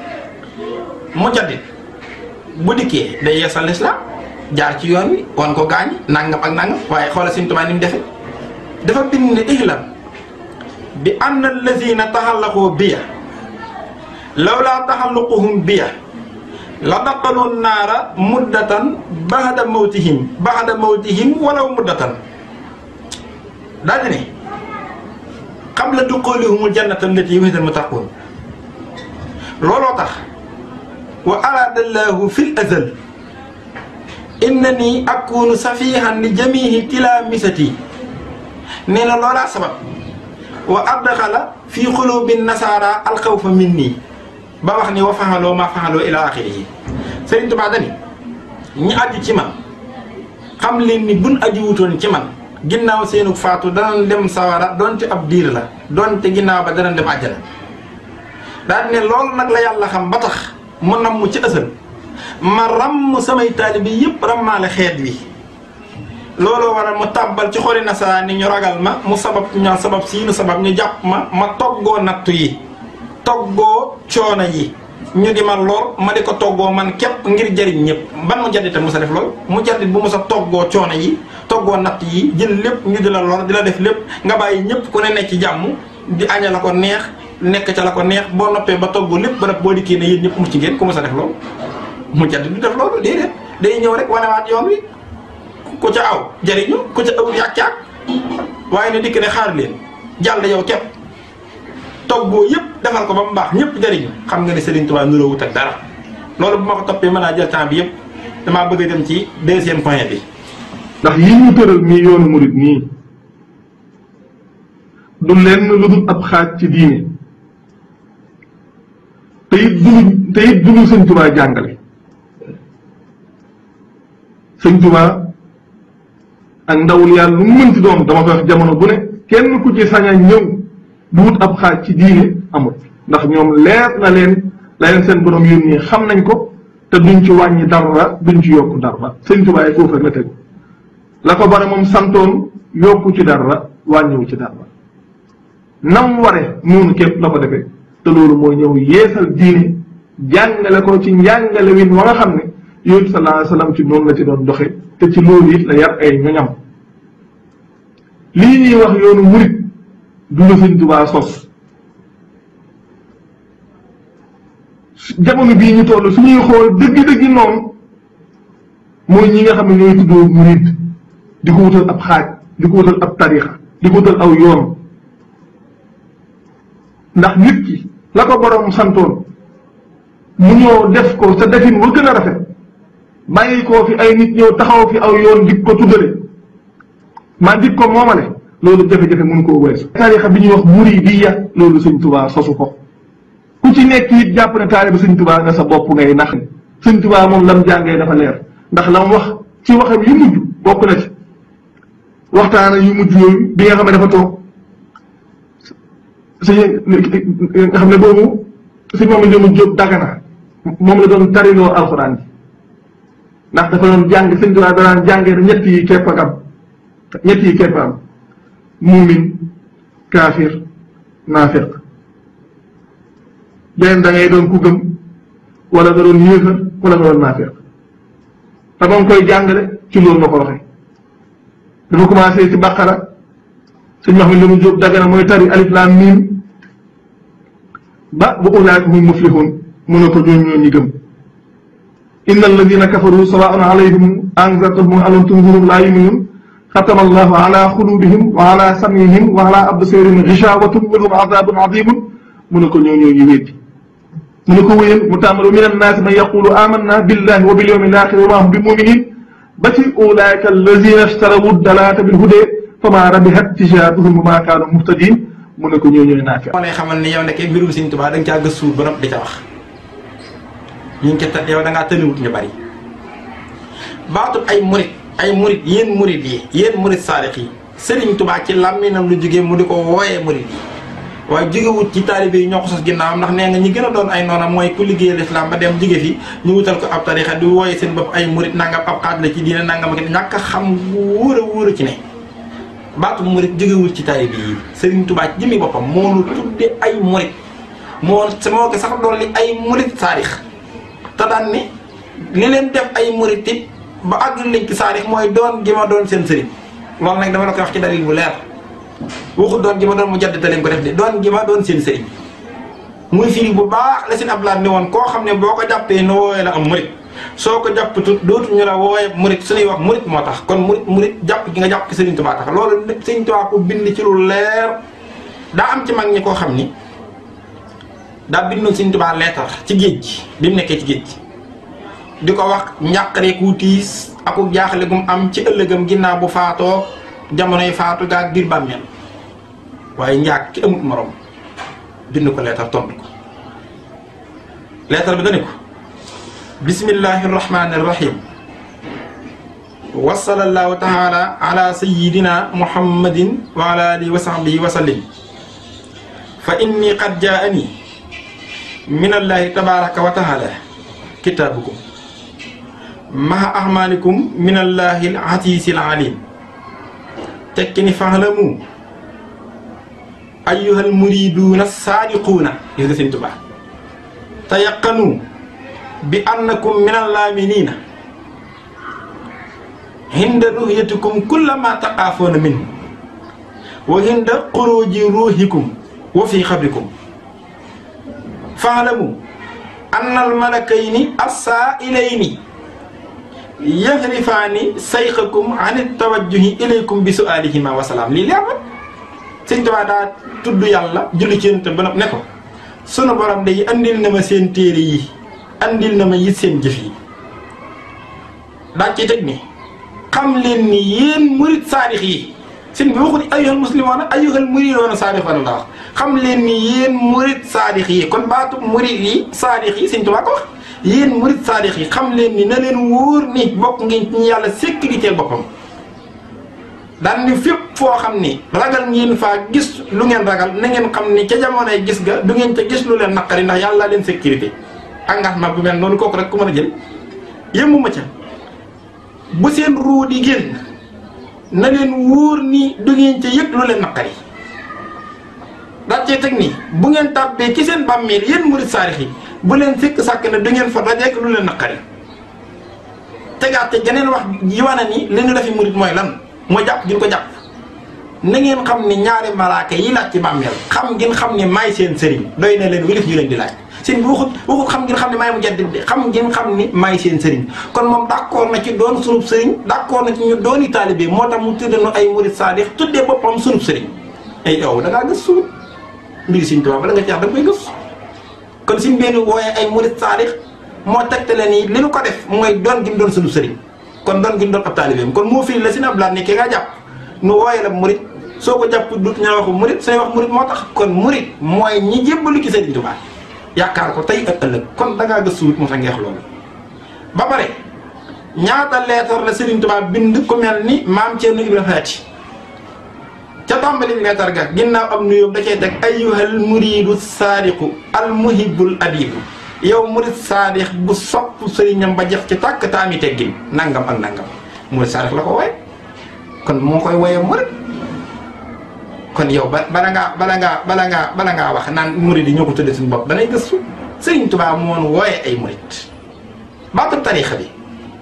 [SPEAKER 2] mu jaddit bu dikkee day yeesal lislaam jaar ci yoon wi wan ko gaañ nangam ak nangam waaye xoolal Serigne Touba ni mu defe dafa bind ne ihlam bi anna allazina taxallaqoo biya lawlaa taxalluquhum biya la daqalu naara muddatan ba'da mawtihim ba'da mawtihim walaw muddatan daal di ne qabla duxulihumul jannata allati wa'ida al-muttaqun looloo tax wa araada llaahu fil azal innani akunu safihan li jamihi tilamisati nee na loolaa sabab wa adxala fi xulubi nasaara alxawfa minni ba wax ni wa faxaloo ma faxaloo ila axirihi Sëriñ Tuubaa dani ñi aju ci man xam leen ni buñ aju wutoon ci man ginnaaw seenu faatu danañ dem sawara donte ab diir la donte ginnaaw ba danañ dem àjjana daal ne loolu nag la yàlla xam ba tax mu namm ci ësal ma ramm samay taalibe yëpp rammaale xeet wi looloo waral mu tàbbal ci xoli nasaraan ni ñu ragal ma mu sabab ñoo sabab siinu sabab ñu jàpp ma ma toggoo nattu yi toggoo coono yi ñu di ma lor ma di ko toggoo man képp ngir jëriñ ñëpp ban mu jaddita mu sa def lool mu jaddit bu mu sa toggoo coono yi toggoo natt yi jël lépp ñu di la lor di la def lépp nga bàyyi ñëpp ku ne nekk ci jàmm di aña la ko neex nekk ca la ko neex boo noppee ba toggoo lépp ba nag boo dikkee ne yéen ñëpp mu ci ngeen ku mu sa def lool mu jaddit du def loolu déedéet day ñëw rek wanewaat yoon wi ku ca aw jëriñu ku ca aw yàq caag waaye ne dikk ne xaar leen jàll yow képp toggoo yëpp defal ko ba mu baax ñëpp jëriñu xam nga ne Serigne Touba nuroo wut ak dara loolu bu ma ko toppee mën naa jël temps bi yëpp damaa bëgg a dem ci deuxième point bi.
[SPEAKER 3] ndax yi ñu tëral nii yoonu murit nii du lenn lu dul ab xaaj ci diine te it du lu te it du lu Sëñ Touba jàngale Sëñ Touba ak ndawul yàlla lu mu mënti doon dama koy wax jamono bu ne kenn ku ci sañ a ñëw du wut ab xaaj ci diine amul ndax ñoom leer na leen la leen seen borom yónni xam nañ ko te duñ ci wàññi dara duñ ci yokku dara Sëñ Tuubaa foofu rek la tegu la ko bare moom santoon yokku ci dara wàññiwu ci dara nam ware noonu képp la ko defee te loolu mooy ñëw yeesal diine jàngale ko ci njàngale win wa nga xam ne yonent sallallahu alayhi wa sallam ci noonu la ci doon doxe te ci loolu it la yar ay ñoñam lii ñuy wax yoonu murit du la Sëñ Tuubaa sos jamono bii ñu toll su ñuy xool dëgg-dëgg noonu mooy ñi nga xam ne ñooy tuddoo murit di ko wutal ab xaaj di ko wutal ab tarixa di ko wutal aw yoon ndax nit ki la ko borom santoon mu ñëw def ko sa defin wa gën a rafet bàyyi koo fi ay nit ñëw taxaw fi aw yoon dik ko tuddale maa dik ko moomale loolu jafe-jafe mun koo weesu tarixa bi ñuy wax muridiyya loolu Sëñ Tuubaa sosu ko ku ci nekk it jàpp ne taalibe Sëñ Tuubaa nga sa bopp ngay nax Sëñ Tuubaa moom lam jàngee dafa leer ndax lam wax ci waxam yu mujj bokk na ci waxtaana yu mujj yooyu bi nga xam ne dafa toog sëñ nga xam ne boobu sëñ moom la mu jóg Dagana moom la doon tariloo alxuraan ji ndax dafa doon jàng Sëñ Tuubaa danaan jàngee ne ñett yi képp ak am ñett yi képp am muumin kaafir naafiq beneen da ngay doon ku gëm wala nga doon yéefar wala nga doon naafiq te moom koy jàngale ci loolu la ko waxee dafa commencé ci baqara suñ wax mi lu mu jóg Dagana mooy tari alif laam miim ba bu ulaa'ika humul muflihuun mu ne ko ñooñu ñoo ñi gëm inna alladina kafaru sawaa'un alayhim anzartahum am lam tunzirhum laa yu'minuun xatama allahu ala xulubihim wa ala sam'ihim wa ala absaarihim ghishawatun wa lahum azabun azimun mu ne ko ñoo ñoo ñu weddi mu ne ko wéyal mu tàmbali min annaasi man yaqulu amanna billahi wa bil yawmil aaxiri wa ma hum bi muminin ba ci ulaa'ika allazina ishtarawu dalaata bil hudaa famaa rabihat tijaaratuhum wa maa kaanu muhtadiin mu ne ko ñoo ñooy naafiq.
[SPEAKER 2] moo lay xamal ni yow nekkee mbirum Sëñ Tuubaa da nga caa gëstu ba noppi di ca wax ñu ngi ca yow da ngaa tëniwut ñu bari baatut ay murit ay murit yéen murit yi yéen murit saadix yi Sëriñ Tuubaa ci làmmiñam lu jógee mu di ko wooyee murit yi waaye jógewut ci taalibe yi ñoo ko sos ginnaawam ndax nee nga ñi gën a doon ay noonam mooy ku liggéeyal islam ba dem jóge fi ñu wutal ko ab tarixa di wooyee seen bopp ay murit nangam ab xaaj la ci diine nangam ak ñàkk a xam wóor a wóor a ci ne baatu murit jógewul ci taalibe yi Sëriñ Tuubaa ci jëmmi boppam moo lu tudde ay murit moo moo ko sax doon li ay murit saadix te daan ni li leen def ay murit it ba àgg liñ ci saadix mooy doon gi ma doon seen sëriñ loolu nag dama la koy wax ci dalil bu leer waxu doon gi ma doon mu jadd te leen ko def de doon gi ma doon seen sëriñ muy firi bu baax la seen ablaat ne woon koo xam ne boo ko jàppee nu wooyee la am murit soo ko jàppatut dootu ñu la wooyee murit suñuy wax murit moo tax kon murit murit jàpp gi nga jàpp ci Sëriñ Tuubaa tax loolu Sëriñ Tuubaa ko bind ci lu leer. daa am ci mag ñi koo xam ni daa bindoon Sëriñ Tuubaa leetar ci géej gi bi mu nekkee ci géej gi di ko wax njàqare ku tiis aku jaaxle gum am ci ëllëgam ginnaaw bu faatoo jamonoy faatu gaag biir bàmmeel waaye njaag ki amut morom bind ko leetar tontu ko leetar bi dani ko bismillahi rahmani rahim wa sallallahu taala ala sayyidina muhammadin wa ala alihi wa sahbihi wa sallim fa inni qad jaani min allahi tabaraka wa taala kitaabukum maha ahmalikum min allahi al-azizi al-alim tekki ni fahlamu ayyuhal muriduuna saadiquuna gis nga Sëriñ Tuubaa tayaqanu bi annakum min allaaminiina hinda ruhiyatikum kulla ma taqaafoona minhu wa hinda xuruuji ruuhikum wa fi xabrikum faalamu anna almalakayni assaa'ilayni yaxrifaani sayxakum an tawajjuhi ilaykum bi su'aalihima wa salaam lii leer na Sëriñ Tuubaa daa tudd yàlla julli ci yonent ba ne ko sunu borom day andil na ma seen téere yi andil na ma it seen jëf yi daa ci teg ni xam leen ni yéen murit saadix yi seen bi waxu ni ayyuhal muslimoona ayyuhal muridoona saadixoona la wax xam leen ni yéen murit saadix yi kon baatu murit yi saadix yi Sëriñ Tuubaa ko wax yéen murit saadix yi xam leen ni na leen wóor ni bokk ngeen ci yàlla sécurité boppam daan ni fépp foo xam ni ragal ngeen faa gis lu ngeen ragal na ngeen xam ni ca jamonoy gis ga du ngeen ca gis lu leen naqari ndax yàlla leen sécurité engagement bu mel noonu kooku rek ku mën a jël yëmuma ca bu seen ruu di génn na leen wóor ni du ngeen ca yëg lu leen naqari daal cee teg ni bu ngeen tàbbee ci seen bàmmeel yéen murit saadix yi bu leen fekk sàkk na du ngeen fa dajeek lu leen naqari tegaat te geneen wax yi wane ni li ñu defi murit mooy lan mooy jàpp gi ko jàpp na ngeen xam ni ñaari malaaka yi laaj ci bàmmeel xam ngeen xam ni maay seen sëriñ doy na leen wilif ñu leen di laaj seen bi waxut waxut xam ngeen xam ni maay mu jaddid de xam ngeen xam ni maay seen sëriñ kon moom d'accord na ci doon sunub sëriñ d'accord na ci ñu dooni taalibe moo tax mu tudde nu ay murit saadix tuddee boppam sunub sëriñ ay yow da ngaa gës suñu mbiri Sëriñ Tuubaa bala nga ci wax da nga koy gës kon suñ benn wooyee ay murit saadix moo tegtale ni li nu ko def mooy doon gi mu doon sunub sëriñ kon doon gi mu doon ab taalibeem kon moo firi la si nablaat ni ki nga jàpp nu wooye la murit soo ko jàpp dut ña waxu murit say wax murit moo tax kon murit mooy ñi jébbalu ci Sëriñ Tuubaa yaakaar ko tey ak ëllëg kon da ngaa gëstu wut moo tax ngeex loolu ba pare ñaata leetar la Sëriñ Tuubaa bind ku mel ni maam Ceerno Ibra Faati ca tàmbali leetar ga ginnaaw am nuyoo da cee teg ayyuhal muridu saadiqu al muhibbul adibu yow murit saadix bu sopp sëriñam ba jeex ci tàkk taami teggin nangam ak nangam murit saadix la ko wooye kon moo koy wooye murit kon yow ba bala ngaa bala ngaa bala ngaa bala ngaa wax naan murit yi ñoo ko tuddee suñu bopp danay gëstu Sëriñ Tuubaa moon wooye ay murit baatub tariixa bi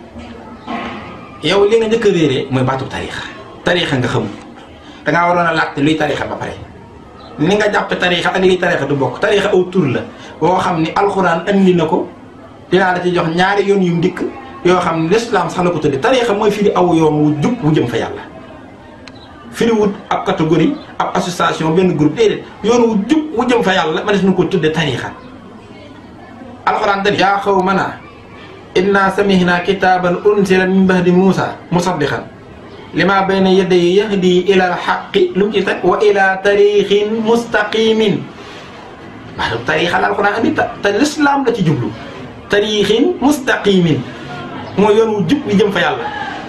[SPEAKER 2] yow li nga njëkk a réeree mooy baatub tariixa tariixa nga xamul dangaa waroon a laajte luy tariixa ba pare ni nga jàpp tariixa ak liy tariixa du bokk tariixa aw tur la boo xam ni alxuraan andi na ko dinaa la ci jox ñaari yoon yu ndikk yoo xam ne lislaam sax la ko tudde tariixa mooy firi aw yoon wu jub wu jëm fa yàlla firi wut ab catégorie ab association benn groupe déedéet yoon wu jub wu jëm fa yàlla ma des na ko tudde tariixa alxuraan dani yaa qawmanaa innaa sami'naa kitaaban unzila min ba'di Muusaa musaddiqan limaa bayna yadayhi yahdii ilal haqqi lu mu ci teg wa ilaa tariixin mustaqiimin waaw tariixa la alxuraan andi te lislaam la ci jublu tariixin mustaqimin mooy yoon wu jub li jëm fa yàlla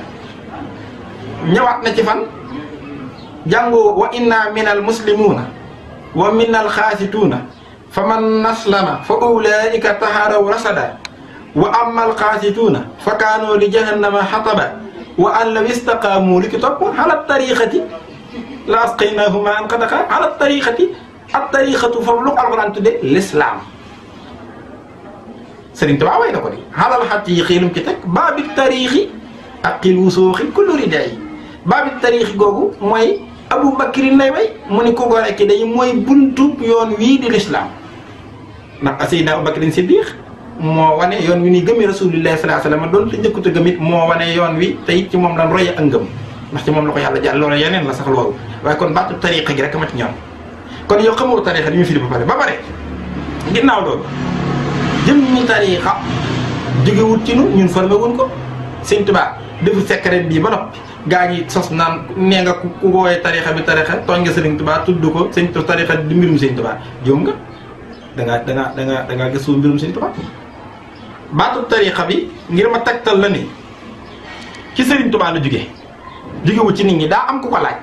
[SPEAKER 2] ñëwaat na ci fan jàngoo wa inna minal muslimuuna wa minal xaasituuna fa man naslama fa ulaika taharaw rasada wa amal xaasituuna fa kaanoo li jahannama xataba wa an law istaqaamu li ki topp ala tariixati la asqaynaahum maan qadaqa ala tariixati ak tariixatu foofu lu ko alxuraan tudde l'islam Sëriñ Tuubaa way na ko di xalal xat yi xiilum ci teg baabi tariixi ak xil wusooxi kullu ridaay baabi tariixi googu mooy Abu Bakrin lay way mu ni ko gore ki day mooy buntub yoon wii di l'islam ndax Seydina Abubakar Siddiq moo wane yoon wi ni gëmee Rasulullah sallallahu alayhi wasallam doon te njëkkut a gëmit moo wane yoon wi te it ci moom lan roye ak ngëm ndax ci moom la ko yàlla jàll loolu yeneen la sax loolu waaye kon baatu tariqa gi rek ma ci ñoom kon yow xamoo tariqa li ñu firi ba pare ba pare ginnaaw loolu jëm ñi tariqa jógewut ci ñun ñun formé wuñ ko Sëñ Tuubaa defu secret bii ba noppi gaa ñi sos naan nee nga ku ku woowee tariqa bi tariqa tooñ nga Sëriñ Tuubaa tudd ko sëñ tariqa di mbirum Sëñ Tuubaa jóom nga dangaa dangaa dangaa dangaa gëstu mbirum Sëñ Tuubaa baatu tariqa bi ngir ma tegtal la ni ci Sëriñ Tuubaa la jóge jógewut ci nit ñi daa am ku ko laaj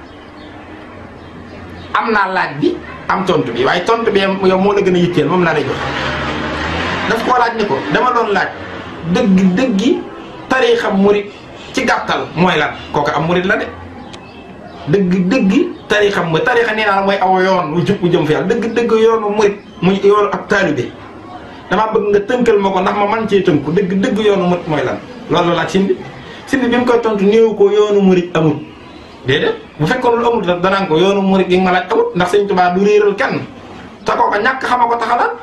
[SPEAKER 2] am naa laaj bi am tontu bi waaye tontu bi yow moo la gën a yitteel moom laa lay jox daf koo laaj ni ko dama doon laaj dëgg dëggi tariixa murit ci gàttal mooy lan kooku am murit la de dëgg dëggi tariixa murit tariixa nee naa la mooy aw yoon wu jub bu jëm fi yàlla dëgg dëgg yoonu murit muy yoonu ab taalibe damaa bëgg nga tënkal ma ko ndax ma man cee tënku dëgg dëgg yoonu murit mooy lan loolu la laaj sindi sindi bi mu koy tontu néew ko yoonu murit amut déedéet bu fekkoon lu amut danaan ko yoonu murit gi nga ma laaj amut ndax Sëñ Tuubaa du réeral kenn te kooka ñàkk xama ko taxalaat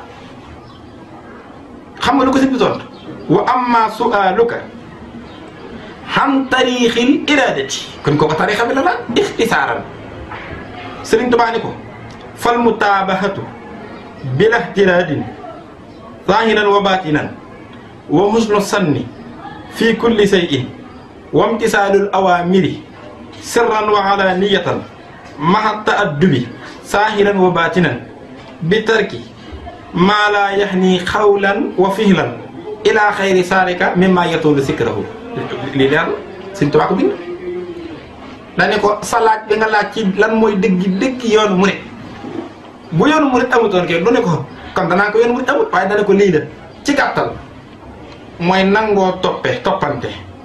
[SPEAKER 2] xam nga lu ko sëñ bi tontu wa amma su'aluka xam tariixil iraadati kon kooku tariixa bi la la ixtisaaran Sëriñ Tuubaa ni ko fal mutaabahatu bila ihtiraadin zaahiran wa baatinan wa husnu sanni fi kulli shay'in wa imtisaalul awaamiri sirran wa alaaniyatan ma'a ta'addubi zaahiran wa baatinan bi tarki maa laa yaxni xawlan wa fihlan ila xayri saalika mimma yatulu sikrahu lii leer la Sëñ Tuubaa ko bind dane ko sa laaj bi nga laaj ci lan mooy dëggi dëggi yoonu murit bu yoonu murit amutoon kay du ne ko kon danaa ko yoonu murit amut waaye dane ko lii la ci gàttal mooy nangoo toppe toppante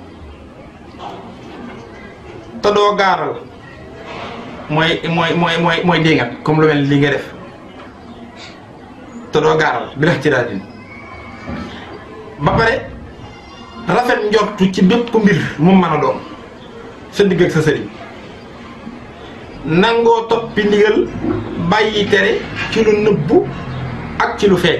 [SPEAKER 2] te doo gaaral mooy mooy mooy mooy mooy déngat comme lu mel li nga def te doo gaaral bi def ci daal din ba pare rafet njortu ci bépp mbir mu mën a doon sa digg ak sa sëriñ nangoo toppi ndigal bàyyi tere ci lu nëbbu ak ci lu feeñ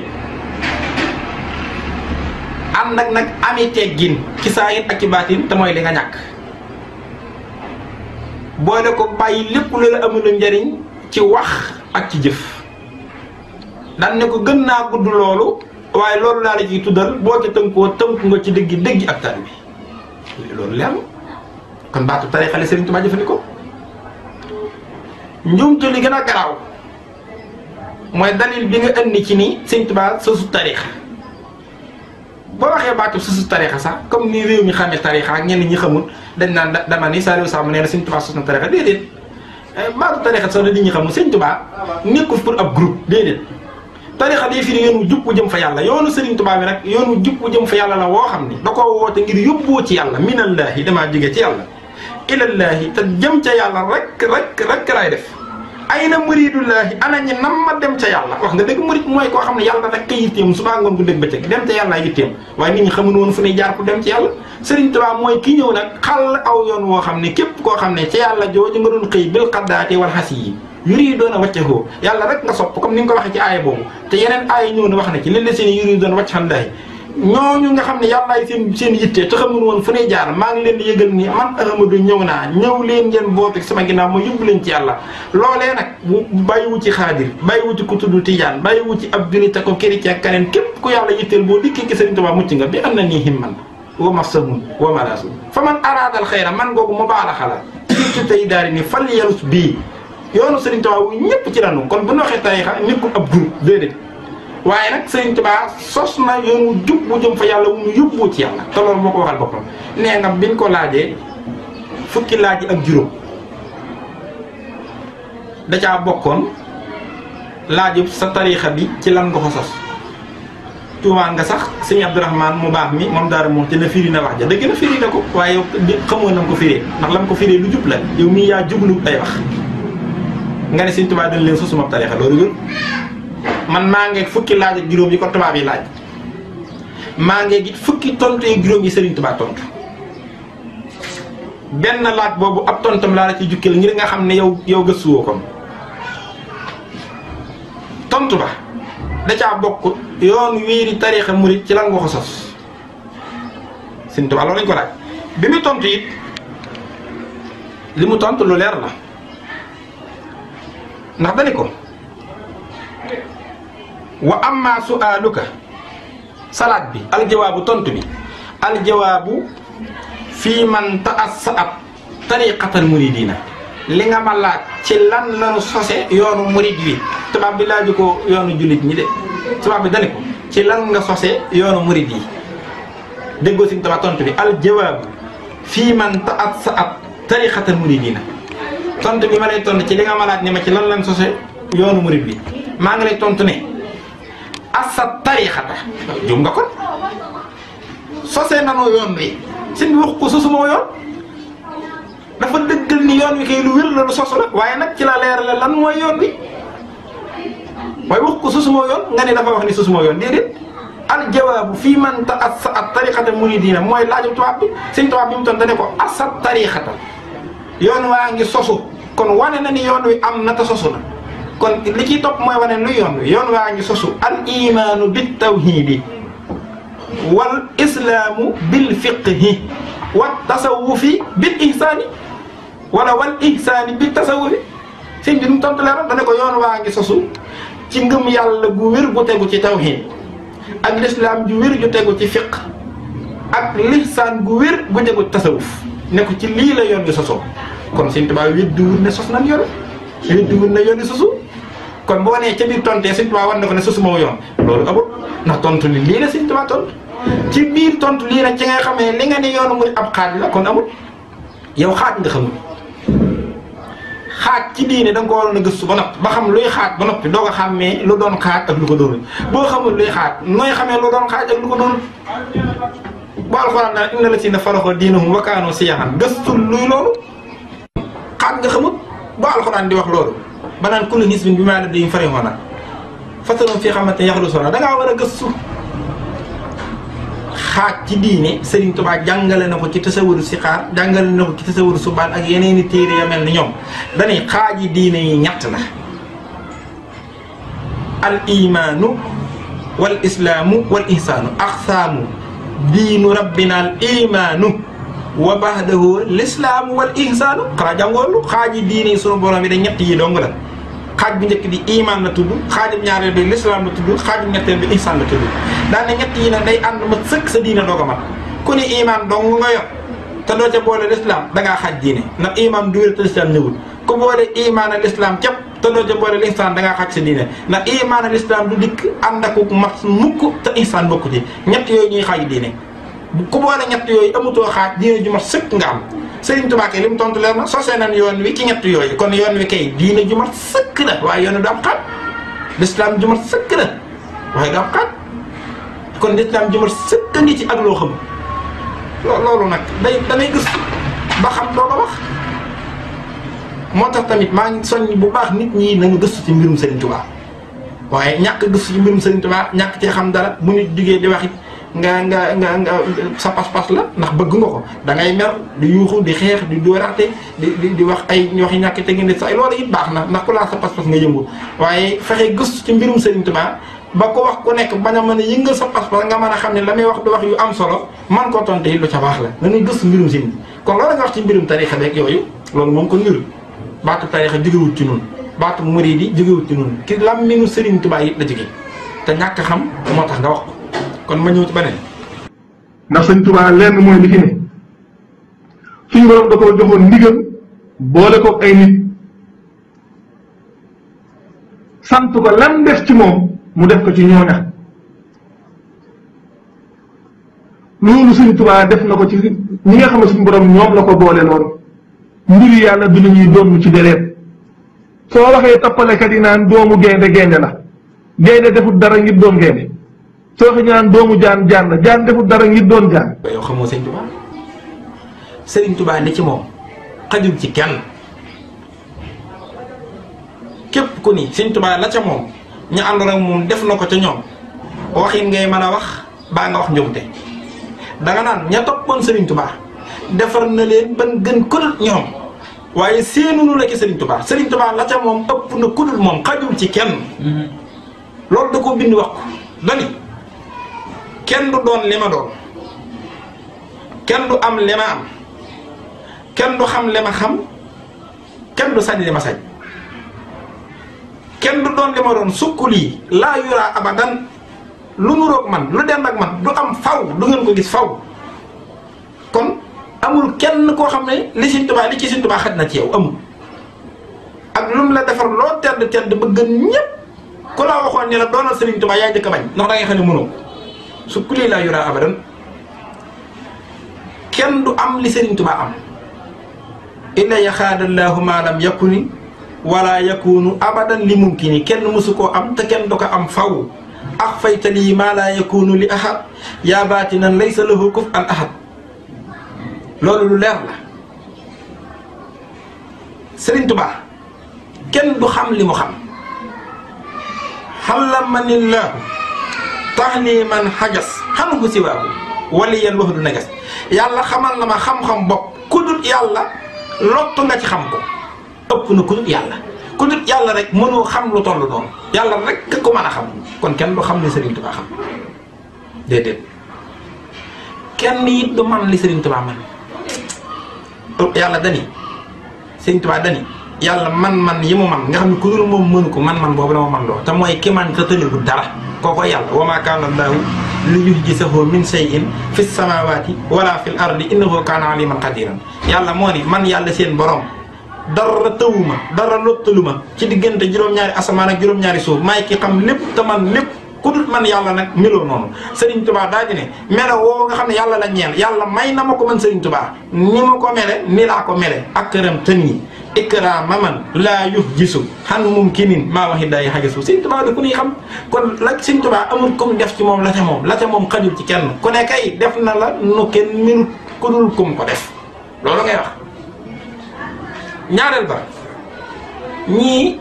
[SPEAKER 2] ànd ak nag ami teggin ci saayir ak ci baatin te mooy li nga ñàkk boole ko bàyyi lépp lu la amul njariñ ci wax ak ci jëf daan ne ko gën naa gudd loolu waaye loolu laa la ciy tuddal boo ci tënkoo tënku nga ci dëggi dëggi ak taalibe bi loolu leer na kon baatu tariixa la Sëriñ Tuubaa jëfandikoo njuumte li gën a garaaw mooy dalil bi nga indi ci ni Sëriñ Tuubaa sosu tariixa boo waxee baatu sosu tariixa sax comme ni réew mi xamee tariixa ak ñenn ñi xamul dañ naan dama ni Saliou Samb nee na Sëriñ Tuubaa sos na tariixa déedéet baatu tariixa sax la nit ñi xamul Sëriñ Tuubaa nekkul pour ab groupe déedéet tariixa day firi yoon wu jub bu jëm fa yàlla yoonu Sëriñ Tuubaa bi nag yoon wu jub bu jëm fa yàlla la woo xam ni da koo woote ngir yóbboo ci yàlla minallaahi damaa jóge ci yàlla ilallaahi te jëm ca yàlla rek rek rek laay def ay na muridullaahi ana ñi nam ma dem ca yàlla wax nga dëgg murid mooy koo xam ne yàlla rek ka yitteem subaa ngoon gu dëgg bëccëg dem ca yàlla yitteem waaye nit ñi xamuñu woon fu ne jaar pour dem ci yàlla Sëriñ Tuubaa mooy ki ñëw nag xàll aw yoon woo xam ne képp koo xam ne ca yàlla jooju nga doon xëy bil xaddaati wal xas yi yuri doon a wàcceekoo yàlla rek nga sopp comme ni nga ko waxee ci aaya boobu te yeneen aaya ñëw na wax na ci li la seen yuri doon wàcc xandaay ñooñu nga xam ne yàllaay seen seen yitte te xamul woon fu ne jaar maa ngi leen di yëgal ni man Ahmadu ñëw naa ñëw leen ngeen bootu sama ginnaaw ma yóbbu leen ci yàlla loolee nag bu bàyyiwu ci xaadir bàyyiwu ci ku tudd tijaan bàyyiwu ci ab jullit ko chrétien keneen képp ku yàlla yitteel boo dikkee ci Sëriñ Tuubaa mucc nga bi am na nii himman wa mafsamun wa malasun fa man araadal xayra man googu mu baala xalaat ci tey daari ni fal yalus bii yoonu Sëriñ Tuubaa wu ñëpp ci lanu kon bu ñu waxee tariixa nekkul ab groupe déedéet waaye nag Sëriñ Tuubaa sos na yoon wu jub bu jëm fa yàlla wu mu yóbboo ci yàlla te loolu moo ko waxal boppam nee nga biñ ko laajee fukki laaj yi ak juróom da caa bokkoon laajub sa tariixa bi ci lan nga ko sos tuumaan nga sax sëñ Abdourahmane mu baax mi moom daara moom te na firi na wax ja dëgg na firi na ko waaye yow xamoon na nga ko firee ndax lam ko firee lu jub la yow mii yaa jublu ay wax nga ne Sëriñ Tuubaa dañ leen sosuma tariixa loolu wér man maa ngi fukki laaj ak juróom yi ko tubaab yi laaj maa ngi gis fukki tontu yi juróom yi Sëriñ Tuubaa tontu benn laaj boobu ab tontam laa la ci jukkeel ngir nga xam ne yow yow gëstuwoo kon tontu ba da caa bokk yoon wii di tariixa murit ci lan nga ko sos Sëriñ Tuubaa loolu lañ ko laaj bi mu tontu it li mu tontu lu leer la ndax dani ko wa amma su'aluka salaat bi aljawaabu tontu bi aljawaabu fii man ta'assa'at tariqatal muridina li nga ma laaj ci lan lañu sose yoonu murid wi tubaab bi laaju ko yoonu jullit ñi de tubaab bi dani ko ci lan nga sose yoonu murid yi déggoo Sëriñ Tuubaa tontu bi aljawaabu fii man ta'assa'at tariqatal muridina tontu bi ma lay tontu ci li nga ma laaj ne ma ci lan lañ sose yoonu murid bi maa ngi lay tontu ne asa tariqata jum nga kon sose nanoo yoon wi sëñ bi wax ko sosuma yoon dafa dëggal ni yoon wi kay lu wér la lu sosu la waaye nag ci la leerale lan mooy yoon wi waaye wax ko sosuma yoon nga ne dafa wax ni sosuma yoon déedéet al jawaabu fii man ta'assa at tariqata muridina mooy laajum tubaab bi sëñ tubaab bi mu toon dane ko asa tariqata yoon waa ngi sosu kon wane na ni yoon wi am na ta sosu na kon li ciy topp mooy wane lu yoon wi yoon waa ngi sosu al imaanu bit tawhidi wal islaamu bil fiqhi wa tasawufi bil ihsaani wala wal ihsaani bil tasawufi sëñ bi nu mu tontu leeral dane ko yoon waa ngi sosu ci ngëm yàlla gu wér gu tegu ci tawhid ak lislaam ju wér ju tegu ci fiq ak lihsaan gu wér gu tegu ci tasawuf ne ko ci lii la yoon wi sosoo kon Sëñ Tuubaa weddiwul ne sos nan yoon weddiwul ne yoon wi sosu kon boo nee ca biir tontee Sëñ Tuubaa war na ko ne sosu moo yoon loolu amul ndax tontu ni lii la Sëñ Tuubaa tontu ci biir tontu lii nag ci ngay xamee li nga ne yoonu muy ab xaaj la kon amul yow xaaj nga xamul xaaj ci diine da nga ko waroon a gëstu ba noppi ba xam luy xaaj ba noppi doo ko xàmmee lu doon xaaj ak lu ko doonul boo xamul luy xaaj nooy xamee lu doon xaaj ak lu ko doonul bu alxuraan daal inna llaziina farraquu diinahum wa kaanuu shiya'an gëstul luy loolu xaaj nga xamul bu alxuraan di wax loolu ba naan kullu hizbin bimaa ladayhim farihuun fasalhum fii xamratin yaxlusuuna da ngaa war a gëstu xaaj ci diine Serigne Touba jàngale na ko ci tasawuru sixaar jàngale na ko ci tasawuru subaan ak yeneen i téere ya mel ni ñoom dañuy xaaji diine yi ñett la al imaanu wal islaamu wal ihsaanu aqsaamu diinu rabbina al imaanu wa ba'dahu l islaamu wal ihsaanu xanaa jàngoolu xaaji diine yi sunu borom yi da ñett yi dong la xaaj bi njëkk di iman la tudd xaajum ñaareel bi lislaam la tudd xaajum ñetteel bi ihsaan la tudd daane ñett yi nag day ànd ma sëkk sa diine doo ko mat ku ni iman dong nga yor te doo ca boole lislaam dangaa xaaj diine ndax iman du wér te lislaam ñëwul ku boole iman ak lislaam képp te doo ca boole lislaam dangaa xaaj sa diine ndax iman ak lislaam du dikk ànd ak mat mukk te ihsaan bokku ci ñett yooyu ñuy xaaj diine ku boole ñett yooyu amutoo xaaj diine ju mat sëkk nga am Sëriñ Tuubaa kay li mu tontu leer na sosee nañ yoon wi ci ñett yooyu kon yoon wi kay diine ju mat sëkk la waaye yoon wi du am xaaj lislaam ju mat sëkk la waaye du am xaaj kon lislaam ju mat sëkk ngi ci ak loo xam loolu nag day damay gëstu ba xam doo ko wax moo tax tamit maa ngi soññ bu baax nit ñi nañu gëstu ci mbirum Sëriñ Tuubaa waaye ñàkk gëstu ci mbirum Sëriñ Tuubaa ñàkk cee xam dara bu nit jugee di wax it nga nga nga nga sa pas-pas la ndax bëgg nga ko da ngay mer di yuuxu di xeex di dóoraate di di di wax ay waxi ñàkk te ngeen di sax loolu it baax na ndax ku laa sa pas-pas nga yëngu waaye fexe gëstu ci mbirum Sëriñ Tuubaa ba ko wax ku nekk bañ a mën a yëngal sa pas-pas nga mën a xam ne la muy wax du wax yu am solo man koo tonte it lu ca baax la dañuy gëstu mbirum sëriñ bi kon loolu nga wax ci mbirum tariixa beeg yooyu loolu moom ko niru baatu tariixa jógewut ci nun baatu murid yi jógewut ci nun ki làmmiñu Sëriñ Tuubaa it la jóge te ñàkk xam moo tax nga wax ko kon ma ñëw ci beneen
[SPEAKER 3] ndax Sëñ Tuubaa lenn mooy li fi ne suñu borom da koo joxoon ndigal boole ko ay nit sant ko lan def ci moom mu def ko ci ñooña loolu Sëñ Tuubaa def na ko ci ñi nga xam ne suñu borom ñoom la ko boole loolu mbiri yàlla du ñuy doon ci deret soo waxee toppalekat yi naan doomu gaynde gaynde la gaynde defut dara ngir doon gaynde soo waxee ñu naan doomu jaan jaan la jaan defut dara ngir doon jaan.
[SPEAKER 2] yow xamoo Sëñ Tuubaa Sëriñ Tuubaa li ci moom xajul ci kenn képp ku ni Sëñ Tuubaa la ca moom ñu àndoon ak moom def na ko ca ñoom waxin ngay mën a wax baa nga wax njuumte danga naan ña toppoon Sëriñ Tuubaa defar na leen ban gën kudul ñoom waaye séenunu la ci Sëriñ Tuubaa Sëriñ Tuubaa la ca moom ëpp na kudul moom xajul ci kenn loolu da koo bind wax ko dani kenn du doon li ma doon kenn du am li ma am kenn du xam li ma xam kenn du sañ li ma sañ kenn du doon li ma doon sukk lii laa yuraa abadan lu nuroog man lu dend ak man du am faw du ngeen ko gis faw kon amul kenn koo xam ne li Sëriñ Tuubaa li ci Sëriñ Tuubaa xaj na ci yow amul ak lu mu la defar loo tedd tedd ba gën ñépp ku la waxoon ni la doonal Sëriñ Tuubaa yaay jëkk a bañ ndax da ngay xam ne mënoo sukk lii laa yuraa abadan kenn du am li Sëriñ Tuubaa am illa yaxaadallaahu maa lam yakuni wala yakunu abadan li mumkini kenn mësu koo am te kenn du ko am faw ax faytalii maa laa yakunu li ahad yaa baatinan laysa lahu kuf an ahad loolu lu leer la Sëriñ Tuubaa kenn du xam li mu xam xallamanillaahu tahliman xajas xanuhu siwaahu waliyan wax du najas yàlla xamal na ma xam-xam bopp ku dul yàlla lottu nga ci xam ko ëpp na ku dul yàlla ku dul yàlla rek mënoo xam lu toll noonu yàlla rek ko mën a xam kon kenn du xam li Sëriñ Tuubaa xam déedéet kenn it du man li Sëriñ Tuubaa man yàlla dani Sëriñ Tuubaa dani yàlla man-man yi mu man nga xam ne ku dul moom mënu ko man-man boobu la ma man loo te mooy ki man te tëliwul dara kooko yàlla wa maa kaana llaahu li yuhjisahu min shay'in fi samaawaati wala fil ardi innahu kaana aliman qadiran yàlla moo ni man yàlla seen borom dara tëwuma dara lottaluma ci diggante juróom-ñaari asamaan ak juróom-ñaari suuf maay ki xam lépp te man lépp ku dul man yàlla nag meloo noonu Sëriñ Tuubaa daa di ne melo woo nga xam ne yàlla la ñeel yàlla may na ma ko man Sëriñ Tuubaa ni ma ko mele ni laa ko mele ak këram tën yi ikraama man laa yuhjisu xan mumkinin maa waxi day xagisu Sëriñ Tuubaa da ku ñuy xam kon la Sëriñ Tuubaa amul comme def ci moom la ca moom la ca moom xajul ci kenn ku ne kay def na la nu kenn minut ku dul kum ko def loolu ngay wax ñaareel ba ñii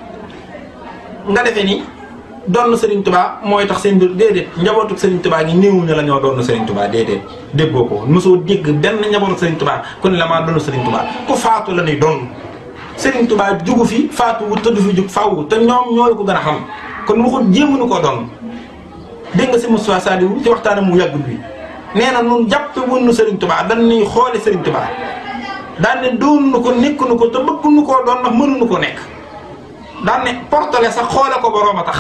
[SPEAKER 2] nga defee ni doon Sëriñ Tuubaa mooy tax seen mbir déedéet njabootu Sëriñ Tuubaa gi néewuñu la ñoo doon Sëriñ Tuubaa déedéet déggoo ko mosoo dégg benn njabootu Sëriñ Tuubaa ku ne la maa doon Sëriñ Tuubaa ku faatu la ñuy doon Sëriñ Tuubaa jugu fi faatu wu tëdd fi jug faaw te ñoom ñoo la ko gën a xam kon waxul jéemuñu koo doon dégg nga si Moustapha Saliou ci waxtaanam mu yàggut bi nee na ñun jàppe wuñu Sëriñ Tuubaa dañ ñuy xoole Sëriñ Tuubaa daan ne doon nu ko nekkuñu ko te bëgguñu koo doon ndax mënuñu ko nekk daan ne portale sax xoole ko boroom a tax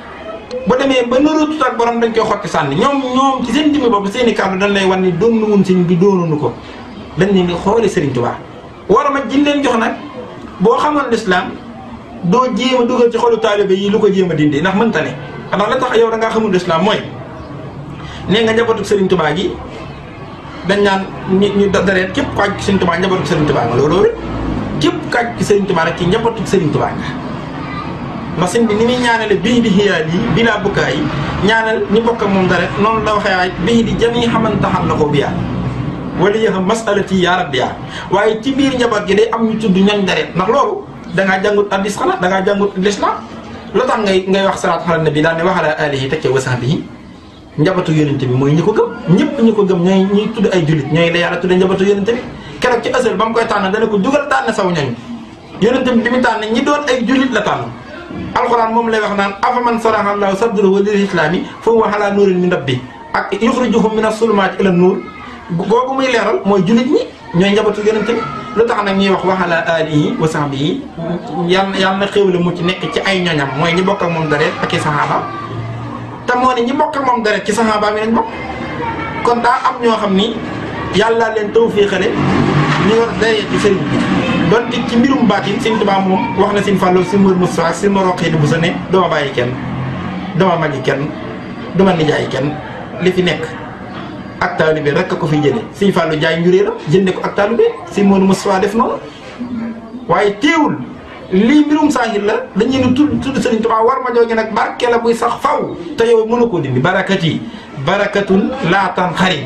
[SPEAKER 2] bu demee ba nëratut ak borom dañ koy xotti sànni ñoom ñoom ci seen jëmmi bopp seen i kàddu dañ lay wan ni doon nu woon sëñ bi doonuñu ko dañ leen di xoole Sëriñ Tuubaa war ma jiñ leen jox nag boo xamoon lislaam doo jéem a dugal ci xolu taalibe yi lu ko jéem a dindi ndax mënta ne ndax la tax yow da ngaa xamul lislaam mooy nee nga njabootu Sëriñ Tuubaa gi dañ naan ñu ñu dareet képp kaaj ci Sëriñ Tuubaa njabootu Sëriñ Tuubaa nga loolu rek képp kaaj ci Sëriñ Tuubaa rek ci njabootu Sëriñ Tuubaa nga ndax sëñ bi ni muy ñaanale bii di xiyaal yi bilaa bukkaa yi ñaanal ñi bokk ak moom dara noonu la waxee waay bii di jami xamantaxal la ko biyaa wala yéex masalati yaa rabbi yaa waaye ci biir njaboot gi day am ñu tudd ñoñ dareet ndax loolu dangaa jàngut addis xanaa dangaa jàngut l'islam lu tax ngay ngay wax salaatu ala nabi daal ne wax ala alihi teg ca wa sahbihi njabootu yonente bi mooy ñi ko gëm ñëpp ñi ko gëm ñooy ñuy tudd ay jullit ñooy la yàlla tudde njabootu yonente bi keroog ci ësal ba mu koy tànn dana ko dugal tànn saw ñoñ yonente bi bi mu tànn ñi doon ay jullit la tànn alxuraan moom lay wax naan afaman saraha allahu sadrahu lil islami fa huwa ala nuurin min rabbi ak yuxrijuhum min as-sulumaati ila nuur googu muy leeral mooy jullit ñi ñooy njabootu yonente bi lu tax nag ñuy wax wa ala alihi wa sahbihi yàlla yàlla na xéwale mu ci nekk ci ay ñoñam mooy ñi bokk ak moom deret ak i saxaaba te moo ne ñi bokk ak moom deret ci saxaaba mi lañ bokk kon daa am ñoo xam ni yàlla leen tawfiixale ñu yor deret ci sëriñ bi doon di ci mbirum baatin Sëriñ Tuubaa moom wax na Sëriñ Fallu si Mor Moussa ak si Moroqee bu sa ne duma bàyyi kenn duma magi kenn duma nijaay kenn li fi nekk ak taalibe rek a ko fiy jëlee Sëriñ Fallu jaay njuréeram jënde ko ak taalibe si Mor Moussa def noonu waaye teewul lii mbirum saahir la dañuy ne tudd tudd Sëriñ Tuubaa war ma jooju nag barke la buy sax faw te yow mën a koo dindi barakat yi barakatun laatan xarim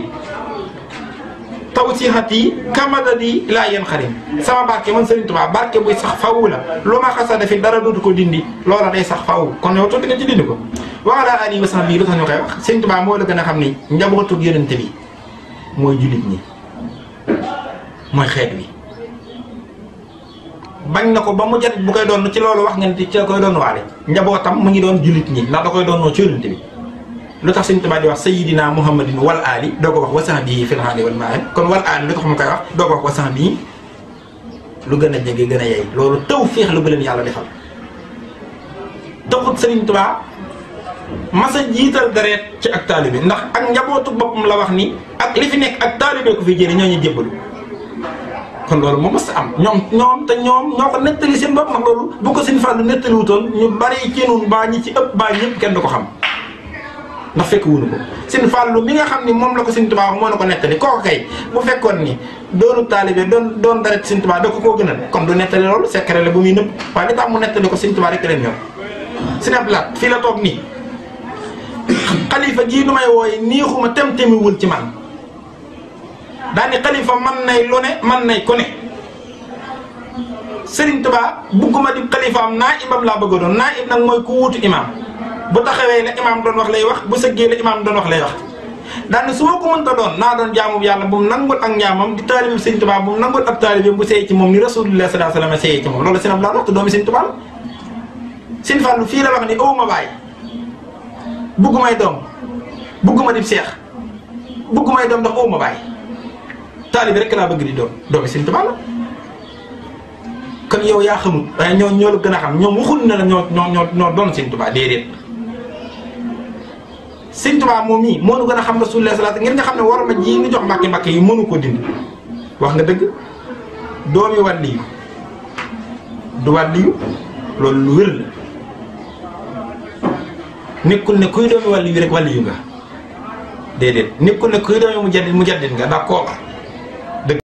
[SPEAKER 2] tawsiixat yi kamadadi laa yéen xarim sama barke man Sëriñ Tuubaa barke buy sax faw la lu ma xasa defi dara dootu ko dindi loola day sax faw kon yow tuuti nga ci dindi ko wa alaa aalihi wa sahbihi lu tax ñu koy wax Sëriñ Tuubaa moo la gën a xam ni njabootu yonente bi mooy jullit ñi mooy xeet wi bañ na ko ba mu jaddit bu koy doon ci loolu wax ngeen ci ci la koy doon waale njabootam mu ngi doon jullit ñi ndax da koy doon ci yonent bi lu tax Sëñ Tuubaa di wax sayyidina muhammadin wal ali doo ko wax wa sahbihi fil hali wal maali kon wal ali lu tax mu koy wax doo ko wax wa sahbihi lu gën a jege gën a yey loolu tawfiix lu bu leen yàlla defal taxut Sëriñ Tuubaa masa jiital deret ci ak taalibe ndax ak njabootu boppam la wax ni ak li fi nekk ak taalibe ko fi jëlee ñoo ñu jébbalu kon loolu moom mës a am ñoom ñoom te ñoom ñoo ko nettali seen bopp ndax loolu bu ko Sëñ Fallu nettali wutoon ñu bari ci nun baa ñi ci ëpp baa ñëpp kenn du ko xam ndax fekk wunu ko Sëñ Fallu mi nga xam ni moom la ko Sëñ Tuubaa wax moo na ko nettali kooku kay bu fekkoon ni doonu taalibe doon doon dara Sëñ Tuubaa da ko koo gënal kon du nettali loolu secret la bu muy nëbb waaye li tax mu nettali ko Sëñ Tuubaa rek leen ñoom Sëñ Abdu Lahat fii la toog nii xalifa gii du may wooye niixuma tem temiwul ci man daani xalifa man nay lu ne man nay ku ne Sëriñ Tuubaa bugguma di xalifaam naa ibam laa bëgg a doon naa ib nag mooy ku wuutu imaam bu taxawee la imaam doon wax lay wax bu sëggee la imaam doon wax lay wax daani su ma ko mënta doon naa doon jaamu yàlla bu mu nangul ak njaamam di taalibe Sëriñ Tuubaa bu mu nangul ab taalibe bu seey ci moom ni rasulullah sallallahu alayhi wasallam seey ci moom loolu Sëriñ Abdu Lahat wax te doomi Sëriñ Tuubaa la Sëñ Fallu fii la wax ni awma baay buggumay doom bugguma di seex buggumay doom ndax awma baay taalibe rek laa bëgg di doom doomi Sëñ Tuubaa la kon yow yaa xamul waaye ñoo ñoo la gën a xam ñoom waxul na la ñoo ñoo ñoo ñoo doon Sëñ Tuubaa déedéet Sëñ Tuubaa moom mii moo nu gën a xam Rasulullah sallallahu alayhi wasallam ngir nga xam ne war ma ji ñu jox mbàkki mbàkki yi mënu ko dindi wax nga dëgg doomi wàlliyu du wàlliyu loolu lu wér la nekkul ne kuy doomi wàlliyu rek wàlliyu nga déedéet nekkul ne kuy doomi mu jaddit mu jaddit nga d'accord